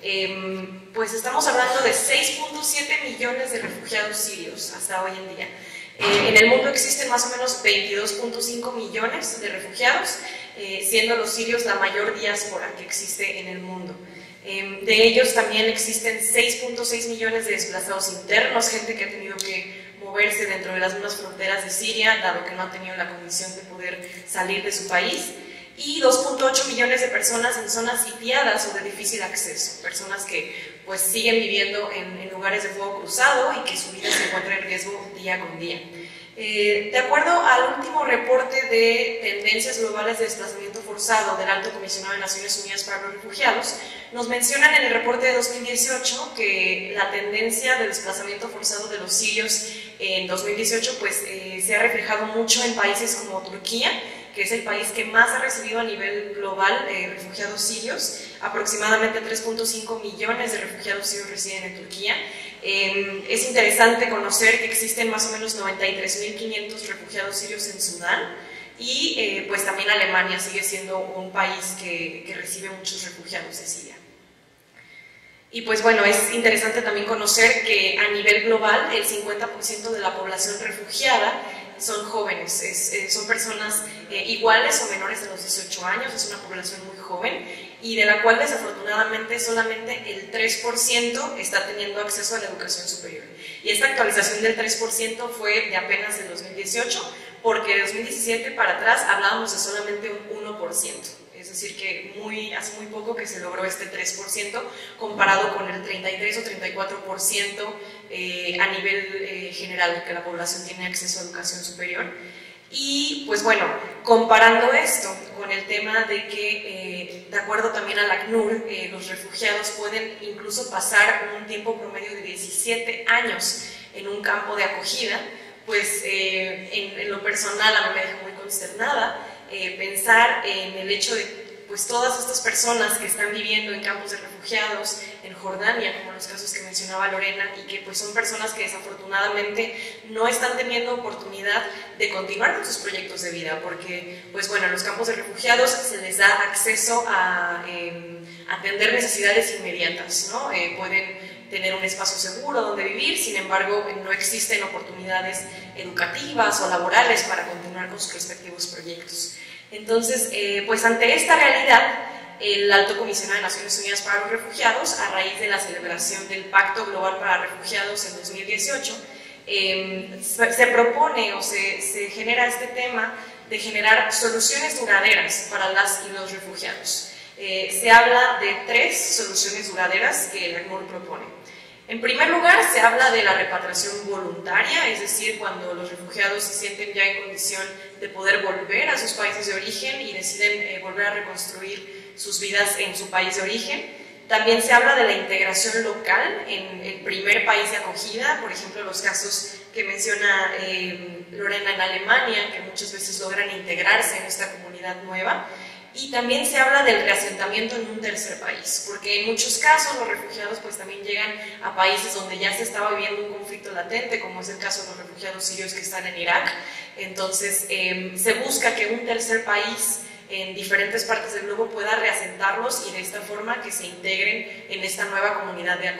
[SPEAKER 4] Eh, pues estamos hablando de seis punto siete millones de refugiados sirios hasta hoy en día. Eh, en el mundo existen más o menos veintidós punto cinco millones de refugiados, eh, siendo los sirios la mayor diáspora que existe en el mundo. Eh, de ellos también existen seis punto seis millones de desplazados internos, gente que ha tenido que moverse dentro de las mismas fronteras de Siria, dado que no han tenido la condición de poder salir de su país, y dos punto ocho millones de personas en zonas sitiadas o de difícil acceso, personas que pues siguen viviendo en, en lugares de fuego cruzado y que su vida se encuentra en riesgo día con día. Eh, de acuerdo al último reporte de tendencias globales de desplazamiento forzado del Alto Comisionado de Naciones Unidas para los Refugiados, nos mencionan en el reporte de dos mil dieciocho que la tendencia de desplazamiento forzado de los sirios en dos mil dieciocho pues, eh, se ha reflejado mucho en países como Turquía, que es el país que más ha recibido a nivel global eh, refugiados sirios. Aproximadamente tres punto cinco millones de refugiados sirios residen en Turquía. Eh, es interesante conocer que existen más o menos noventa y tres mil quinientos refugiados sirios en Sudán, y eh, pues también Alemania sigue siendo un país que, que recibe muchos refugiados de Siria. Y pues bueno, es interesante también conocer que a nivel global el cincuenta por ciento de la población refugiada son jóvenes, es, eh, son personas eh, iguales o menores de los dieciocho años, es una población muy joven, y de la cual desafortunadamente solamente el tres por ciento está teniendo acceso a la educación superior. Y esta actualización del tres por ciento fue de apenas del dos mil dieciocho, porque de dos mil diecisiete para atrás hablábamos de solamente un uno por ciento. Es decir, que muy, hace muy poco que se logró este tres por ciento comparado con el treinta y tres o treinta y cuatro por ciento eh, a nivel eh, general que la población tiene acceso a educación superior. Y pues bueno, comparando esto con el tema de que, eh, de acuerdo también al ACNUR, eh, los refugiados pueden incluso pasar un tiempo promedio de diecisiete años en un campo de acogida, pues eh, en, en lo personal a mí me deja muy consternada eh, pensar en el hecho de pues todas estas personas que están viviendo en campos de refugiados en Jordania, como los casos que mencionaba Lorena, y que pues son personas que desafortunadamente no están teniendo oportunidad de continuar con sus proyectos de vida, porque pues bueno, en los campos de refugiados se les da acceso a eh, atender necesidades inmediatas, ¿no? Eh, pueden tener un espacio seguro donde vivir, sin embargo no existen oportunidades educativas o laborales para continuar con sus respectivos proyectos. Entonces, eh, pues ante esta realidad, el Alto Comisionado de Naciones Unidas para los Refugiados, a raíz de la celebración del Pacto Global para Refugiados en dos mil dieciocho, eh, se propone o se, se genera este tema de generar soluciones duraderas para las y los refugiados. Eh, se habla de tres soluciones duraderas que el ACNUR propone. En primer lugar, se habla de la repatriación voluntaria, es decir, cuando los refugiados se sienten ya en condición de poder volver a sus países de origen y deciden eh, volver a reconstruir sus vidas en su país de origen. También se habla de la integración local en el primer país de acogida, por ejemplo, los casos que menciona eh, Lorena en Alemania, que muchas veces logran integrarse en esta comunidad nueva. Y también se habla del reasentamiento en un tercer país, porque en muchos casos los refugiados pues también llegan a países donde ya se estaba viviendo un conflicto latente, como es el caso de los refugiados sirios que están en Irak. Entonces eh, se busca que un tercer país en diferentes partes del globo pueda reasentarlos y de esta forma que se integren en esta nueva comunidad de acogida.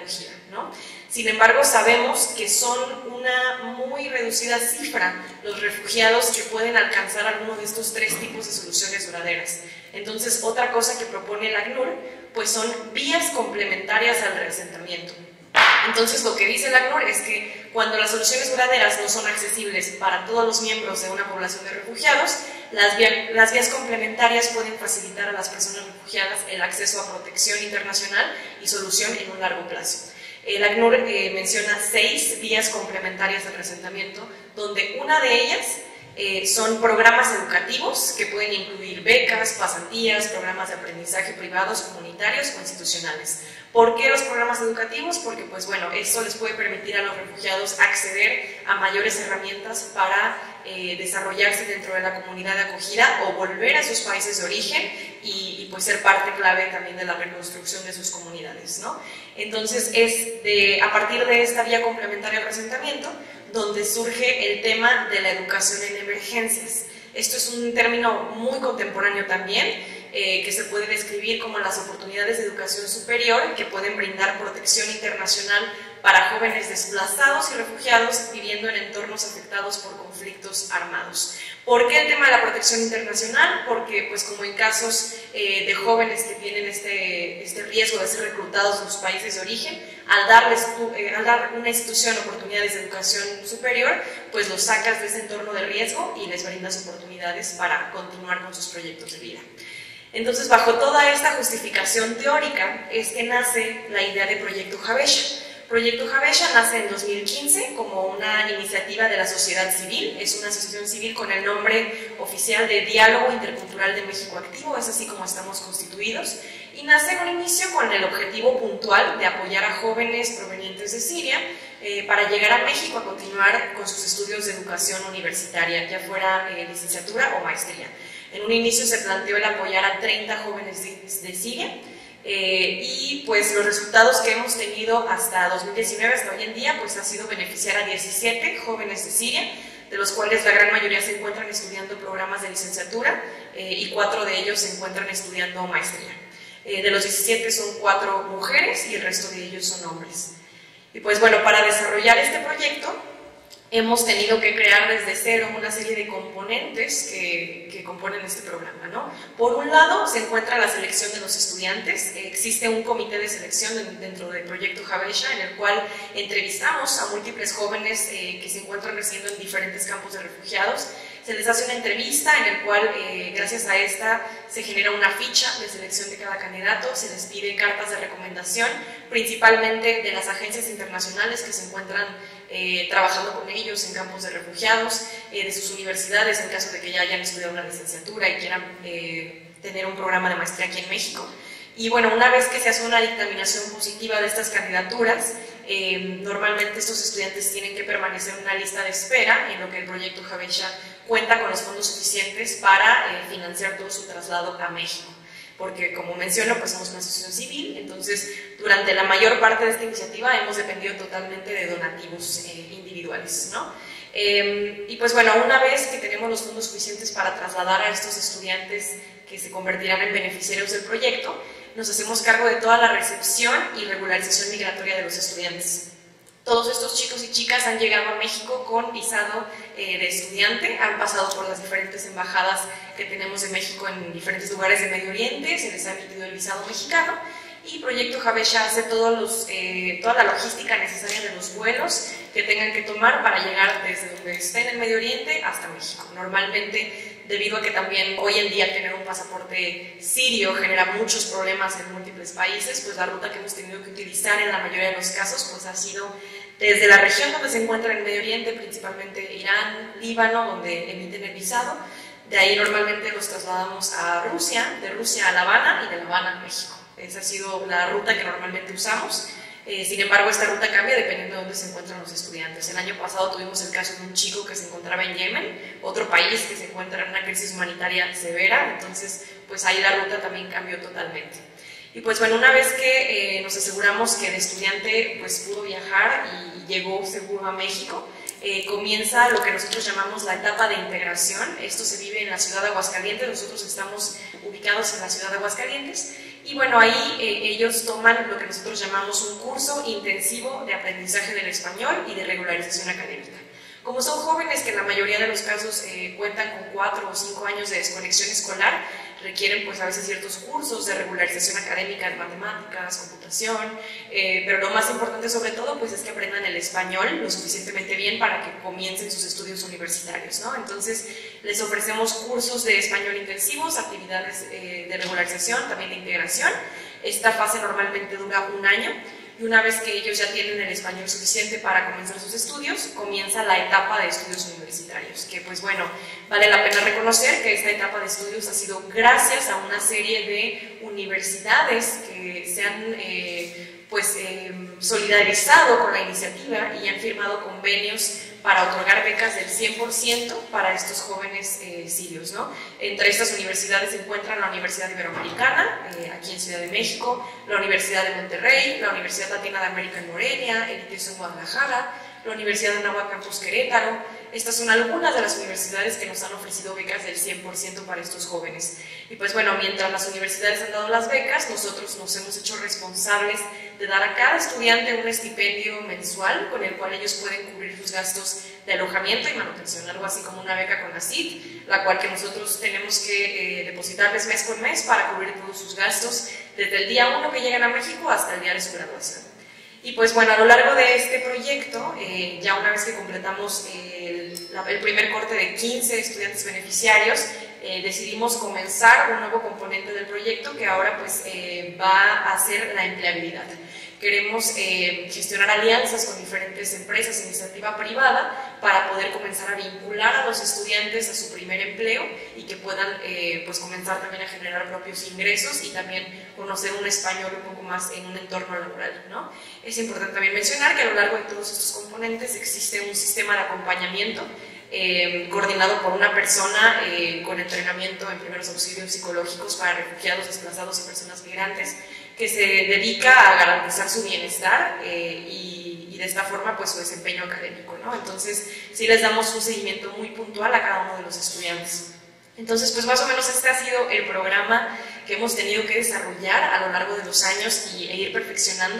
[SPEAKER 4] ¿no? Sin embargo, sabemos que son una muy reducida cifra los refugiados que pueden alcanzar alguno de estos tres tipos de soluciones duraderas. Entonces, otra cosa que propone el ACNUR, pues son vías complementarias al reasentamiento. Entonces, lo que dice el ACNUR es que cuando las soluciones duraderas no son accesibles para todos los miembros de una población de refugiados, las, vía, las vías complementarias pueden facilitar a las personas refugiadas el acceso a protección internacional y solución en un largo plazo. El ACNUR eh, menciona seis vías complementarias del reasentamiento, donde una de ellas eh, son programas educativos que pueden incluir becas, pasantías, programas de aprendizaje privados, comunitarios o institucionales. ¿Por qué los programas educativos? Porque, pues bueno, eso les puede permitir a los refugiados acceder a mayores herramientas para eh, desarrollarse dentro de la comunidad de acogida o volver a sus países de origen y, y pues ser parte clave también de la reconstrucción de sus comunidades, ¿no? Entonces es de, a partir de esta vía complementaria al reasentamiento donde surge el tema de la educación en emergencias. Esto es un término muy contemporáneo también, eh, que se puede describir como las oportunidades de educación superior que pueden brindar protección internacional para jóvenes desplazados y refugiados viviendo en entornos afectados por conflictos armados. ¿Por qué el tema de la protección internacional? Porque, pues, como en casos eh, de jóvenes que tienen este, este riesgo de ser reclutados en sus países de origen, al, darles, eh, al dar una institución oportunidades de educación superior, pues los sacas de ese entorno de riesgo y les brindas oportunidades para continuar con sus proyectos de vida. Entonces, bajo toda esta justificación teórica es que nace la idea de Proyecto Habesha. Proyecto Habesha nace en dos mil quince como una iniciativa de la sociedad civil, es una asociación civil con el nombre oficial de Diálogo Intercultural de México Activo, es así como estamos constituidos, y nace en un inicio con el objetivo puntual de apoyar a jóvenes provenientes de Siria eh, para llegar a México a continuar con sus estudios de educación universitaria, ya fuera eh, licenciatura o maestría. En un inicio se planteó el apoyar a treinta jóvenes de, de Siria, Eh, y pues los resultados que hemos tenido hasta dos mil diecinueve, hasta hoy en día, pues ha sido beneficiar a diecisiete jóvenes de Siria, de los cuales la gran mayoría se encuentran estudiando programas de licenciatura eh, y cuatro de ellos se encuentran estudiando maestría. Eh, de los diecisiete son cuatro mujeres y el resto de ellos son hombres. Y pues bueno, para desarrollar este proyecto hemos tenido que crear desde cero una serie de componentes que, que componen este programa, ¿no? Por un lado se encuentra la selección de los estudiantes, existe un comité de selección dentro del Proyecto Habesha en el cual entrevistamos a múltiples jóvenes eh, que se encuentran residiendo en diferentes campos de refugiados. Se les hace una entrevista en el cual, eh, gracias a esta, se genera una ficha de selección de cada candidato, se les pide cartas de recomendación, principalmente de las agencias internacionales que se encuentran eh, trabajando con ellos en campos de refugiados, eh, de sus universidades en caso de que ya hayan estudiado una licenciatura y quieran eh, tener un programa de maestría aquí en México. Y bueno, una vez que se hace una dictaminación positiva de estas candidaturas, eh, normalmente estos estudiantes tienen que permanecer en una lista de espera en lo que el Proyecto Habesha cuenta con los fondos suficientes para eh, financiar todo su traslado a México. Porque, como menciono, pues somos una asociación civil, entonces durante la mayor parte de esta iniciativa hemos dependido totalmente de donativos eh, individuales, ¿no? Eh, y pues bueno, una vez que tenemos los fondos suficientes para trasladar a estos estudiantes que se convertirán en beneficiarios del proyecto, nos hacemos cargo de toda la recepción y regularización migratoria de los estudiantes. Todos estos chicos y chicas han llegado a México con visado eh, de estudiante, han pasado por las diferentes embajadas que tenemos de México en diferentes lugares de Medio Oriente, se les ha emitido el visado mexicano y Proyecto Habesha hace todos los, eh, toda la logística necesaria de los vuelos que tengan que tomar para llegar desde donde estén en el Medio Oriente hasta México. Normalmente, debido a que también hoy en día tener un pasaporte sirio genera muchos problemas en múltiples países, pues la ruta que hemos tenido que utilizar en la mayoría de los casos pues ha sido desde la región donde se encuentra en el Medio Oriente, principalmente Irán, Líbano, donde emiten el visado. De ahí normalmente los trasladamos a Rusia, de Rusia a La Habana y de La Habana a México. Esa ha sido la ruta que normalmente usamos. Eh, sin embargo, esta ruta cambia dependiendo de dónde se encuentran los estudiantes. El año pasado tuvimos el caso de un chico que se encontraba en Yemen, otro país que se encuentra en una crisis humanitaria severa, entonces pues ahí la ruta también cambió totalmente. Y pues bueno, una vez que eh, nos aseguramos que el estudiante pues pudo viajar y llegó seguro a México, eh, comienza lo que nosotros llamamos la etapa de integración. Esto se vive en la ciudad de Aguascalientes, nosotros estamos ubicados en la ciudad de Aguascalientes, y bueno, ahí eh, ellos toman lo que nosotros llamamos un curso intensivo de aprendizaje del español y de regularización académica. Como son jóvenes que en la mayoría de los casos eh, cuentan con cuatro o cinco años de desconexión escolar, requieren pues a veces ciertos cursos de regularización académica de matemáticas, computación, eh, pero lo más importante sobre todo pues es que aprendan el español lo suficientemente bien para que comiencen sus estudios universitarios, ¿no? Entonces les ofrecemos cursos de español intensivos, actividades eh, de regularización, también de integración. Esta fase normalmente dura un año. Y una vez que ellos ya tienen el español suficiente para comenzar sus estudios, comienza la etapa de estudios universitarios, que pues bueno, vale la pena reconocer que esta etapa de estudios ha sido gracias a una serie de universidades que se han eh, pues eh, solidarizado con la iniciativa y han firmado convenios para otorgar becas del cien por ciento para estos jóvenes eh, sirios, ¿no? Entre estas universidades se encuentran la Universidad Iberoamericana, eh, aquí en Ciudad de México, la Universidad de Monterrey, la Universidad Latina de América en Morelia, el I T E S en Guadalajara, la Universidad de Anáhuac Campus Querétaro. Estas son algunas de las universidades que nos han ofrecido becas del cien por ciento para estos jóvenes. Y pues bueno, mientras las universidades han dado las becas, nosotros nos hemos hecho responsables de dar a cada estudiante un estipendio mensual con el cual ellos pueden cubrir sus gastos de alojamiento y manutención, algo así como una beca con la C I T, la cual que nosotros tenemos que eh, depositarles mes con mes para cubrir todos sus gastos desde el día uno que llegan a México hasta el día de su graduación. Y pues bueno, a lo largo de este proyecto, eh, ya una vez que completamos eh, el, la, el primer corte de quince estudiantes beneficiarios, eh, decidimos comenzar un nuevo componente del proyecto que ahora pues eh, va a ser la empleabilidad. Queremos eh, gestionar alianzas con diferentes empresas e iniciativa privada para poder comenzar a vincular a los estudiantes a su primer empleo y que puedan eh, pues comenzar también a generar propios ingresos y también conocer un español un poco más en un entorno laboral, ¿no? Es importante también mencionar que a lo largo de todos estos componentes existe un sistema de acompañamiento Eh, coordinado por una persona eh, con entrenamiento en primeros auxilios psicológicos para refugiados, desplazados y personas migrantes, que se dedica a garantizar su bienestar eh, y, y de esta forma pues su desempeño académico, ¿no? Entonces sí les damos un seguimiento muy puntual a cada uno de los estudiantes. Entonces pues más o menos este ha sido el programa que hemos tenido que desarrollar a lo largo de los años y, e ir perfeccionando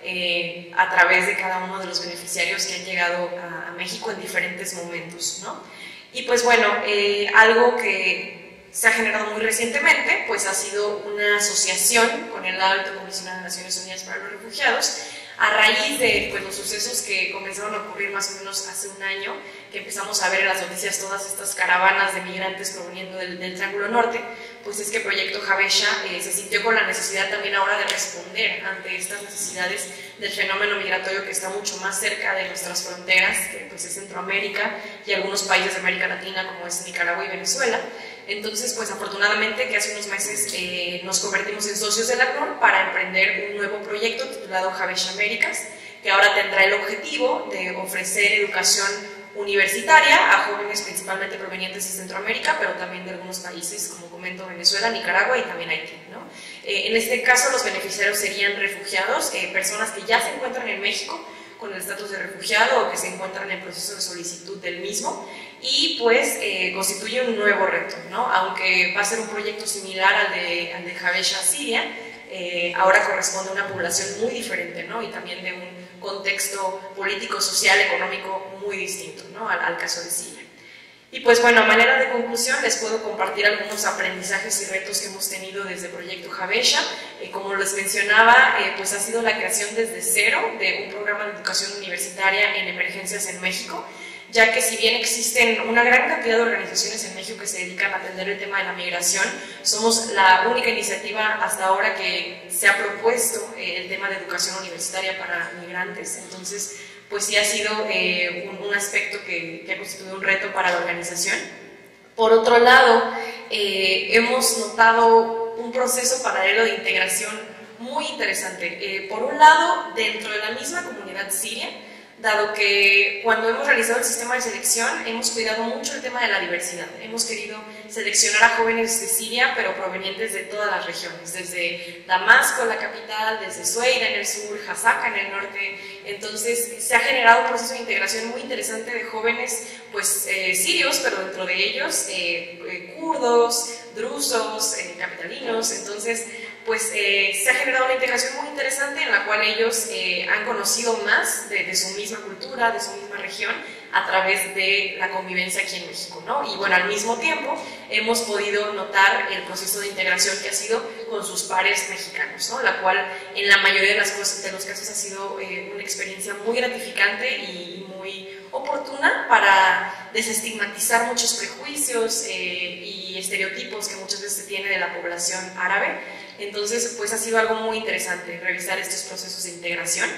[SPEAKER 4] Eh, a través de cada uno de los beneficiarios que han llegado a, a México en diferentes momentos, ¿no? Y pues bueno, eh, algo que se ha generado muy recientemente pues ha sido una asociación con el Alto Comisionado de Naciones Unidas para los Refugiados a raíz de pues, los sucesos que comenzaron a ocurrir más o menos hace un año, que empezamos a ver en las noticias todas estas caravanas de migrantes proveniendo del, del Triángulo Norte, pues es que Proyecto Javesha eh, se sintió con la necesidad también ahora de responder ante estas necesidades del fenómeno migratorio que está mucho más cerca de nuestras fronteras, que pues es Centroamérica y algunos países de América Latina como es Nicaragua y Venezuela. Entonces, pues afortunadamente que hace unos meses eh, nos convertimos en socios del ACNUR para emprender un nuevo proyecto titulado Javesha Américas, que ahora tendrá el objetivo de ofrecer educación universitaria a jóvenes principalmente provenientes de Centroamérica, pero también de algunos países, como comento, Venezuela, Nicaragua y también Haití, ¿no? Eh, en este caso, los beneficiarios serían refugiados, eh, personas que ya se encuentran en México con el estatus de refugiado o que se encuentran en proceso de solicitud del mismo, y pues eh, constituye un nuevo reto, ¿no? Aunque va a ser un proyecto similar al de, al de Javesha Siria, eh, ahora corresponde a una población muy diferente, ¿no? Y también de un contexto político, social, económico muy distinto, ¿no? al, al caso de Siria. Y pues bueno, a manera de conclusión les puedo compartir algunos aprendizajes y retos que hemos tenido desde Proyecto Javesha. Eh, como les mencionaba, eh, pues ha sido la creación desde cero de un programa de educación universitaria en emergencias en México, ya que si bien existen una gran cantidad de organizaciones en México que se dedican a atender el tema de la migración, somos la única iniciativa hasta ahora que se ha propuesto eh, el tema de educación universitaria para migrantes. Entonces, pues sí ha sido eh, un, un aspecto que, que ha constituido un reto para la organización. Por otro lado, eh, hemos notado un proceso paralelo de integración muy interesante. Eh, por un lado, dentro de la misma comunidad siria, dado que cuando hemos realizado el sistema de selección hemos cuidado mucho el tema de la diversidad. Hemos querido seleccionar a jóvenes de Siria, pero provenientes de todas las regiones, desde Damasco, la capital, desde Sueira en el sur, Hasaka en el norte. Entonces se ha generado un proceso de integración muy interesante de jóvenes pues, eh, sirios, pero dentro de ellos eh, eh, kurdos, drusos, eh, capitalinos. Entonces pues eh, se ha generado una integración muy interesante en la cual ellos eh, han conocido más de, de su misma cultura, de su misma región, a través de la convivencia aquí en México, ¿no? Y bueno, al mismo tiempo hemos podido notar el proceso de integración que ha sido con sus pares mexicanos, ¿no? La cual en la mayoría de, las cosas, de los casos ha sido eh, una experiencia muy gratificante y muy oportuna para desestigmatizar muchos prejuicios eh, y estereotipos que muchas veces se tiene de la población árabe. Entonces, pues ha sido algo muy interesante revisar estos procesos de integración.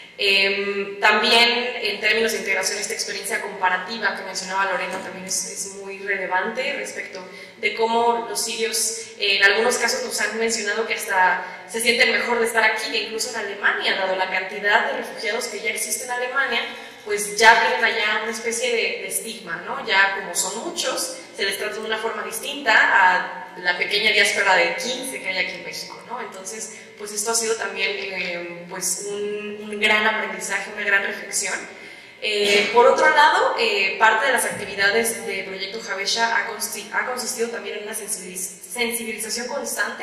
[SPEAKER 4] Eh, también, en términos de integración, esta experiencia comparativa que mencionaba Lorena también es, es muy relevante respecto de cómo los sirios, eh, en algunos casos nos han mencionado que hasta se sienten mejor de estar aquí que incluso en Alemania, dado la cantidad de refugiados que ya existen en Alemania, pues ya tienen allá una especie de, de estigma, ¿no? Ya como son muchos, se les trata de una forma distinta a la pequeña diáspora de quince que hay aquí en México, ¿no? Entonces, pues esto ha sido también eh, pues un, un gran aprendizaje, una gran reflexión. Eh, por otro lado, eh, parte de las actividades del proyecto Habesha ha, consi ha consistido también en una sensibiliz sensibilización constante.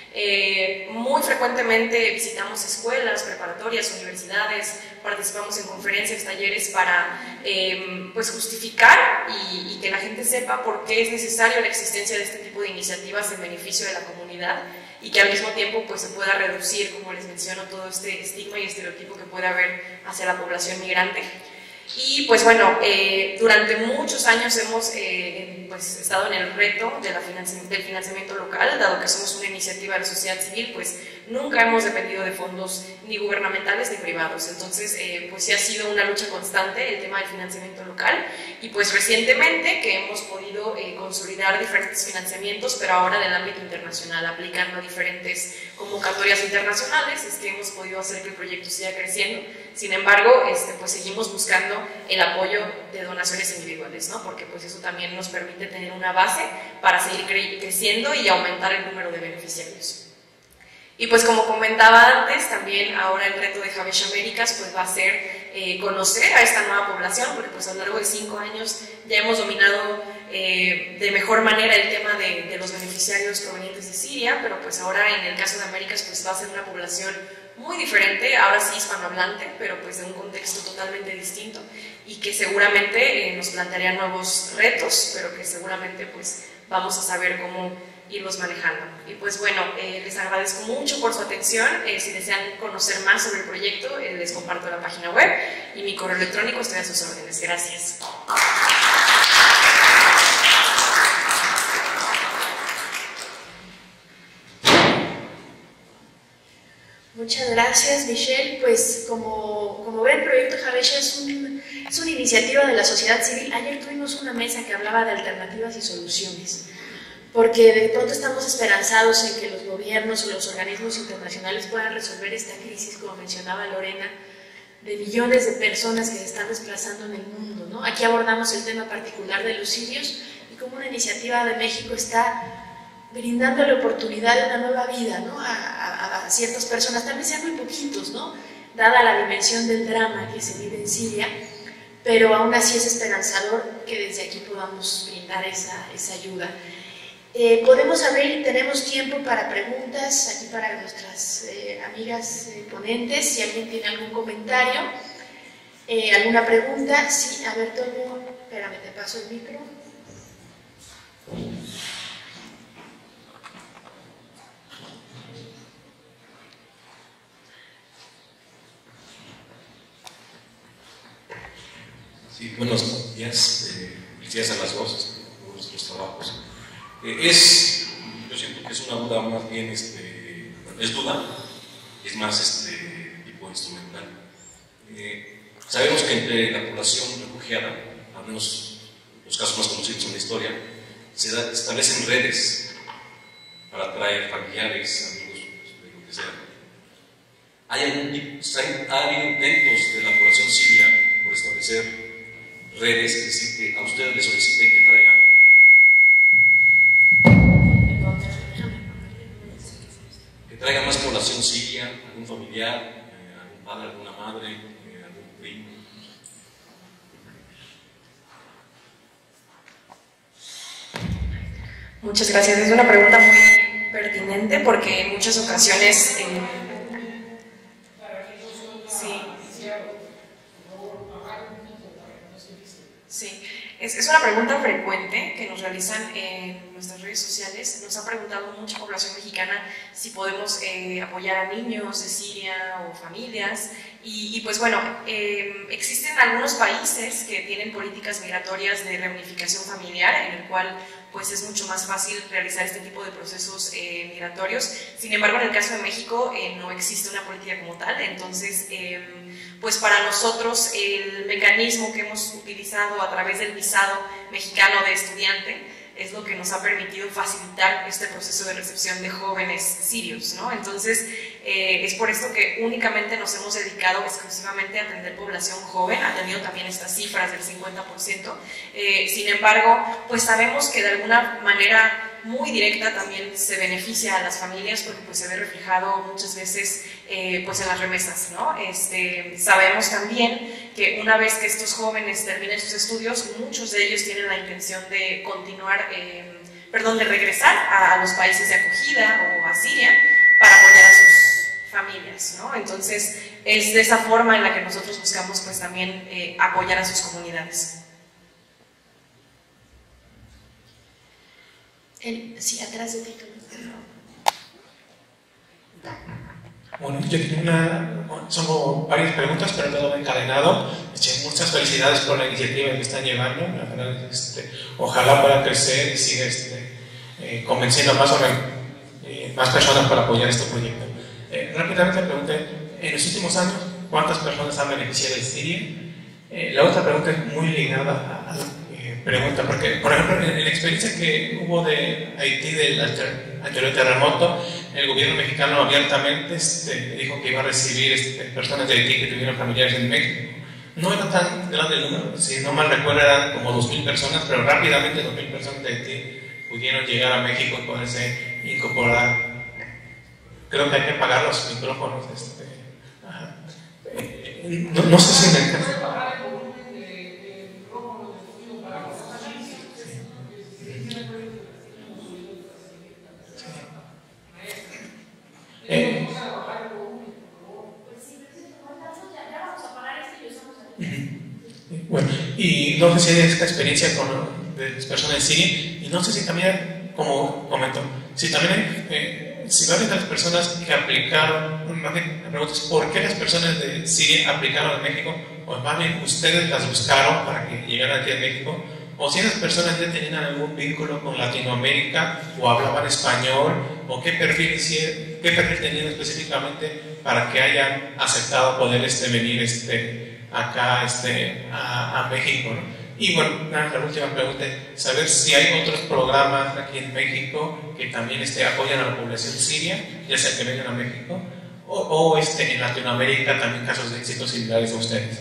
[SPEAKER 4] Eh, muy frecuentemente visitamos escuelas, preparatorias, universidades, participamos en conferencias, talleres para eh, pues justificar y, y que la gente sepa por qué es necesaria la existencia de este tipo de iniciativas en beneficio de la comunidad y que al mismo tiempo pues, se pueda reducir, como les menciono, todo este estigma y estereotipo que puede haber hacia la población migrante. Y pues bueno, eh, durante muchos años hemos eh, pues, estado en el reto de la financi del financiamiento local, dado que somos una iniciativa de la sociedad civil, pues nunca hemos dependido de fondos ni gubernamentales ni privados. Entonces, eh, pues sí ha sido una lucha constante el tema del financiamiento local y pues recientemente que hemos podido eh, consolidar diferentes financiamientos, pero ahora del ámbito internacional, aplicando diferentes convocatorias internacionales, es que hemos podido hacer que el proyecto siga creciendo. Sin embargo, este, pues seguimos buscando el apoyo de donaciones individuales, ¿no? Porque pues eso también nos permite tener una base para seguir cre creciendo y aumentar el número de beneficiarios. Y pues como comentaba antes, también ahora el reto de Habesha Américas pues va a ser eh, conocer a esta nueva población, porque pues a lo largo de cinco años ya hemos dominado eh, de mejor manera el tema de, de los beneficiarios provenientes de Siria, pero pues ahora en el caso de Américas pues va a ser una población muy diferente, ahora sí hispanohablante, pero pues de un contexto totalmente distinto y que seguramente eh, nos plantearía nuevos retos, pero que seguramente pues vamos a saber cómo irlos manejando. Y pues bueno, eh, les agradezco mucho por su atención. Eh, si desean conocer más sobre el proyecto, eh, les comparto la página web y mi correo electrónico, estoy a sus órdenes. Gracias.
[SPEAKER 1] Muchas gracias, Michelle. Pues como, como ven, el proyecto Habesha es, un, es una iniciativa de la sociedad civil. Ayer tuvimos una mesa que hablaba de alternativas y soluciones, porque de pronto estamos esperanzados en que los gobiernos o los organismos internacionales puedan resolver esta crisis, como mencionaba Lorena, de millones de personas que se están desplazando en el mundo, ¿no? Aquí abordamos el tema particular de los sirios y cómo una iniciativa de México está brindándole oportunidad de una nueva vida, ¿no? a, a, a ciertas personas, tal vez sean muy poquitos, ¿no? Dada la dimensión del drama que se vive en Siria, pero aún así es esperanzador que desde aquí podamos brindar esa, esa ayuda. Eh, podemos abrir, tenemos tiempo para preguntas, aquí para nuestras eh, amigas eh, ponentes, si alguien tiene algún comentario, eh, alguna pregunta. Sí, a ver, Toño, espérame, te paso el micro.
[SPEAKER 5] Sí, buenos días, eh, felicidades a las dos por nuestros trabajos. Eh, es, yo siento que es una duda más bien, este, es duda, es más este, tipo instrumental. Eh, sabemos que entre la población refugiada, al menos los casos más conocidos en la historia, se da, establecen redes para atraer familiares, amigos, de lo que sea. ¿Hay algún tipo, hay, hay intentos de la población siria establecer redes, es decir, que a ustedes les soliciten que traigan que traigan más población siria, algún familiar, eh, algún padre, alguna madre, eh, algún primo.
[SPEAKER 4] Muchas gracias. Es una pregunta muy pertinente porque en muchas ocasiones eh, sí. Sí, es, es una pregunta frecuente que nos realizan en nuestras redes sociales. Nos ha preguntado mucha población mexicana si podemos eh, apoyar a niños de Siria o familias. Y, y pues bueno, eh, existen algunos países que tienen políticas migratorias de reunificación familiar, en el cual pues es mucho más fácil realizar este tipo de procesos eh, migratorios. Sin embargo, en el caso de México eh, no existe una política como tal, entonces eh, pues para nosotros el mecanismo que hemos utilizado a través del visado mexicano de estudiante es lo que nos ha permitido facilitar este proceso de recepción de jóvenes sirios, ¿no? Entonces, eh, es por esto que únicamente nos hemos dedicado exclusivamente a atender población joven, ha tenido también estas cifras del cincuenta por ciento, eh, sin embargo, pues sabemos que de alguna manera muy directa también se beneficia a las familias porque pues se ve reflejado muchas veces eh, pues en las remesas, ¿no? Este, sabemos también que una vez que estos jóvenes terminen sus estudios, muchos de ellos tienen la intención de continuar, eh, perdón, de regresar a, a los países de acogida o a Siria para apoyar a sus familias, ¿no? Entonces es de esa forma en la que nosotros buscamos pues también eh, apoyar a sus comunidades.
[SPEAKER 1] El, sí, atrás de ti.
[SPEAKER 6] Bueno, yo tengo una, son como varias preguntas, pero todo encadenado. Muchas felicidades por la iniciativa que están llevando. La verdad, este, ojalá pueda crecer y siga este, eh, convenciendo a más, eh, más personas para apoyar este proyecto. Eh, rápidamente pregunté, en los últimos años, ¿cuántas personas han beneficiado de Siria? Eh, la otra pregunta es muy ligada a, a la eh, pregunta, porque, por ejemplo, en, en la experiencia que hubo de Haití del anterior terremoto, el gobierno mexicano abiertamente este, dijo que iba a recibir este, personas de Haití que tuvieron familiares en México. No era tan grande el número, si no mal recuerdo eran como dos mil personas, pero rápidamente dos mil personas de Haití pudieron llegar a México y poderse incorporar. Creo que hay que apagar los micrófonos. Este, eh, no, no sé si me encanta. Eh, bueno, y no sé si hay esta experiencia con de las personas de Siria, y no sé si también, como comentó, si también hay, eh, si varias de las personas que aplicaron, más bien, la pregunta es ¿por qué las personas de Siria aplicaron a México? O más bien, ¿ustedes las buscaron para que llegaran aquí a México? O si esas personas ya tenían algún vínculo con Latinoamérica o hablaban español, o qué perfil, qué perfil tenían específicamente para que hayan aceptado poder este, venir este, acá este, a, a México, ¿no? Y bueno, la última pregunta es saber si hay otros programas aquí en México que también este, apoyan a la población siria, ya sea que vengan a México, o, o este, en Latinoamérica también casos de éxito similares a ustedes.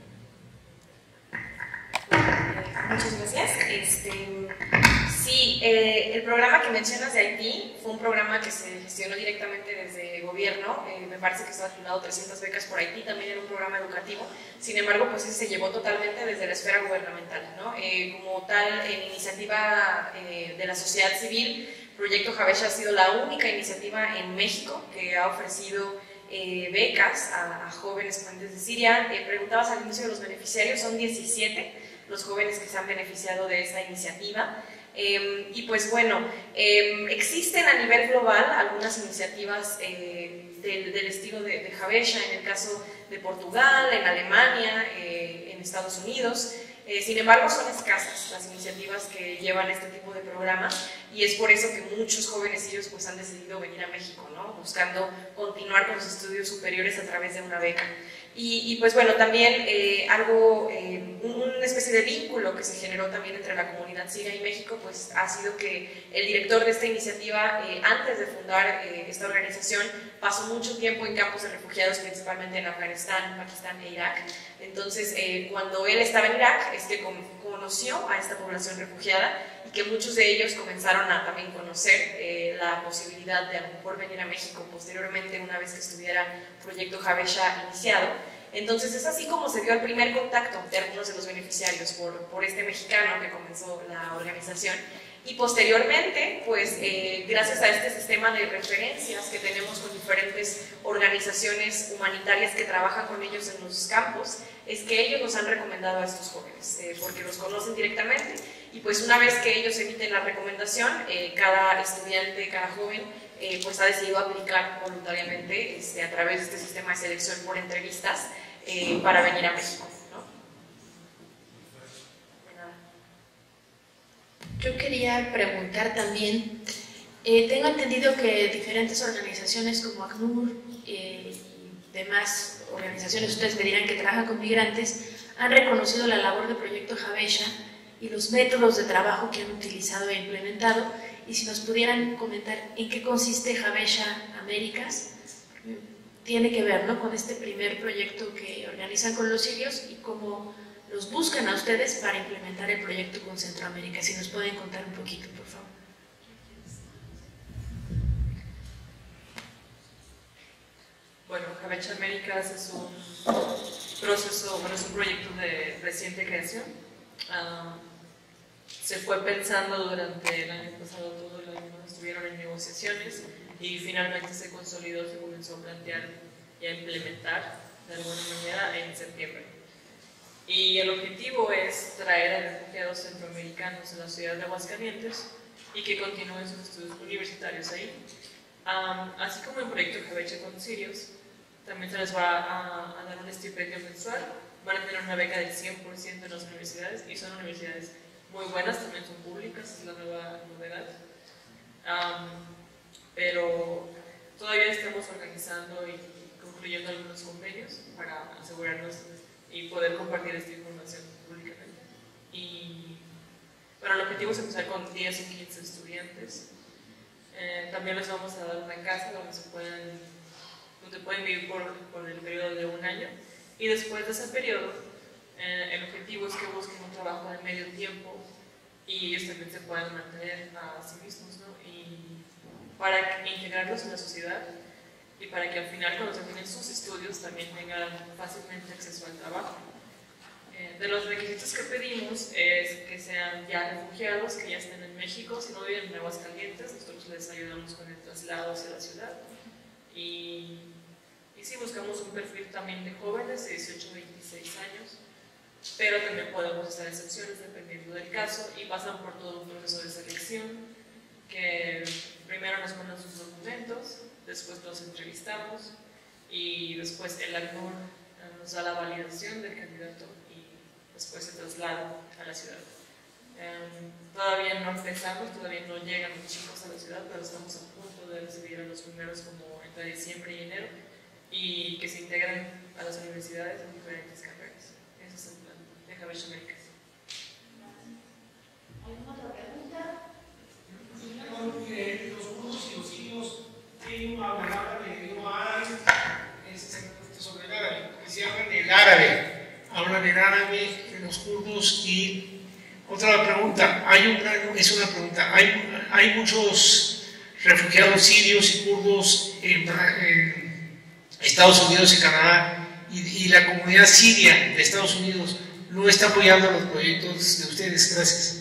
[SPEAKER 4] Muchas gracias. Este, sí, eh, el programa que mencionas de Haití fue un programa que se gestionó directamente desde el gobierno. Eh, me parece que estaba titulado trescientas becas por Haití, también era un programa educativo. Sin embargo, pues ese se llevó totalmente desde la esfera gubernamental, ¿no? Eh, como tal, en iniciativa eh, de la sociedad civil, Proyecto Jabesh ha sido la única iniciativa en México que ha ofrecido eh, becas a, a jóvenes provenientes de Siria. Eh, preguntabas al inicio de los beneficiarios, son diecisiete los jóvenes que se han beneficiado de esta iniciativa. Eh, y pues bueno, eh, existen a nivel global algunas iniciativas eh, del, del estilo de, de Jabesh, en el caso de Portugal, en Alemania, eh, en Estados Unidos. Eh, sin embargo, son escasas las iniciativas que llevan este tipo de programas, y es por eso que muchos jóvenes sirios pues, han decidido venir a México, ¿no? Buscando continuar con los estudios superiores a través de una beca. Y, y pues bueno, también eh, algo, eh, un especie de vínculo que se generó también entre la comunidad siria y México, pues ha sido que el director de esta iniciativa, eh, antes de fundar eh, esta organización, pasó mucho tiempo en campos de refugiados, principalmente en Afganistán, Pakistán e Irak. Entonces, eh, cuando él estaba en Irak, es que conoció a esta población refugiada y que muchos de ellos comenzaron a también conocer eh, la posibilidad de a lo mejor venir a México posteriormente, una vez que estuviera el proyecto Habesha iniciado. Entonces es así como se dio el primer contacto de algunos de los beneficiarios por, por este mexicano que comenzó la organización. Y posteriormente, pues eh, gracias a este sistema de referencias que tenemos con diferentes organizaciones humanitarias que trabajan con ellos en los campos, es que ellos nos han recomendado a estos jóvenes, eh, porque los conocen directamente. Y pues una vez que ellos emiten la recomendación, eh, cada estudiante, cada joven, eh, pues ha decidido aplicar voluntariamente este, a través de este sistema de selección por entrevistas eh, para venir a México, ¿no?
[SPEAKER 1] Yo quería preguntar también, eh, tengo entendido que diferentes organizaciones como ACNUR eh, y demás organizaciones, ustedes me dirán que trabajan con migrantes, han reconocido la labor del proyecto Habesha y los métodos de trabajo que han utilizado e implementado, y si nos pudieran comentar en qué consiste Habesha Américas, tiene que ver, ¿no?, con este primer proyecto que organizan con los sirios y cómo los buscan a ustedes para implementar el proyecto con Centroamérica. Si nos pueden contar un poquito, por favor.
[SPEAKER 3] Bueno, Habesha Américas es un proceso, bueno, es un proyecto de reciente creación. Uh, se fue pensando durante el año pasado, todo el año estuvieron en negociaciones y finalmente se consolidó, se comenzó a plantear y a implementar de alguna manera en septiembre. Y el objetivo es traer a refugiados centroamericanos a la ciudad de Aguascalientes y que continúen sus estudios universitarios ahí. Um, así como el proyecto Habesha con sirios, también se les va a, a dar un estipendio mensual, van a tener una beca del cien por ciento en las universidades y son universidades muy buenas, también son públicas, es la nueva novedad. Um, pero todavía estamos organizando y concluyendo algunos convenios para asegurarnos y poder compartir esta información públicamente. Y bueno, el objetivo es empezar con diez o quince estudiantes. Eh, también les vamos a dar una casa donde se pueden, donde pueden vivir por, por el periodo de un año. Y después de ese periodo, eh, el objetivo es que busquen un trabajo de medio tiempo y ellos también se puedan mantener a sí mismos, ¿no? Y para integrarlos en la sociedad y para que al final, cuando terminen sus estudios, también tengan fácilmente acceso al trabajo. Eh, de los requisitos que pedimos es que sean ya refugiados, que ya estén en México. Si no viven en Aguascalientes, nosotros les ayudamos con el traslado hacia la ciudad. Y, y sí, buscamos un perfil también de jóvenes de dieciocho a veintiséis años, pero también podemos hacer excepciones dependiendo del caso y pasan por todo un proceso de selección, que primero nos mandan sus documentos, después los entrevistamos y después el ACNUR nos da la validación del candidato y después se traslada a la ciudad. Um, todavía no empezamos, todavía no llegan los chicos a la ciudad, pero estamos a punto de recibir a los primeros como entre diciembre y enero y que se integran a las universidades en diferentes carreras. Ese es el plan de Habesha Américas.
[SPEAKER 1] ¿Alguna otra pregunta?
[SPEAKER 7] Eh, los kurdos y los sirios tienen una palabra de idioma árabe, es sobre el árabe, que se hablan el árabe, hablan el árabe de los kurdos. Y otra pregunta, hay una, es una pregunta, hay, hay muchos refugiados sirios y kurdos en, en Estados Unidos y Canadá, y, y la comunidad siria de Estados Unidos no está apoyando los proyectos de ustedes. Gracias.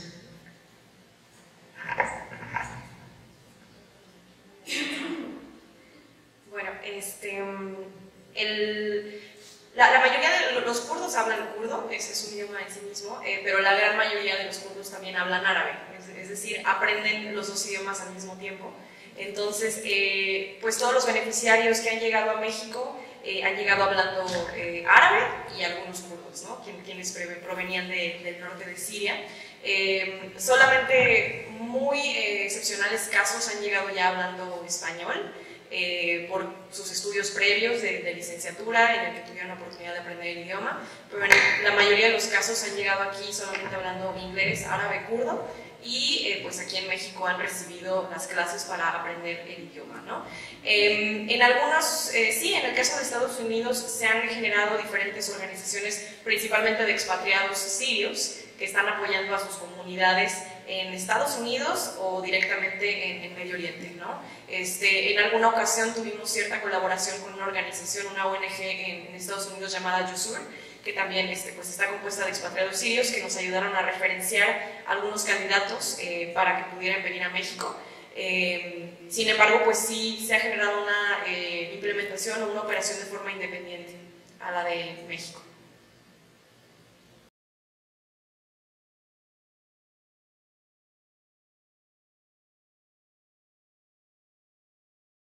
[SPEAKER 4] Bueno, este, el, la, la mayoría de los kurdos hablan kurdo, ese es un idioma en sí mismo, eh, pero la gran mayoría de los kurdos también hablan árabe, es, es decir, aprenden los dos idiomas al mismo tiempo. Entonces, eh, pues todos los beneficiarios que han llegado a México eh, han llegado hablando eh, árabe y algunos kurdos, ¿no? Quien, quienes provenían de, del norte de Siria. Eh, solamente muy eh, excepcionales casos han llegado ya hablando español. eh, por sus estudios previos de, de licenciatura en el que tuvieron la oportunidad de aprender el idioma, pero en la mayoría de los casos han llegado aquí solamente hablando inglés, árabe, kurdo, y eh, pues aquí en México han recibido las clases para aprender el idioma, ¿no? Eh, en algunos, eh, sí, en el caso de Estados Unidos se han generado diferentes organizaciones, principalmente de expatriados sirios, que están apoyando a sus comunidades en Estados Unidos o directamente en, en Medio Oriente, ¿no? Este, en alguna ocasión tuvimos cierta colaboración con una organización, una O N G en, en Estados Unidos llamada Yusur, que también este, pues está compuesta de expatriados sirios que nos ayudaron a referenciar algunos candidatos eh, para que pudieran venir a México. Eh, sin embargo, pues sí se ha generado una eh, implementación o una operación de forma independiente a la de México.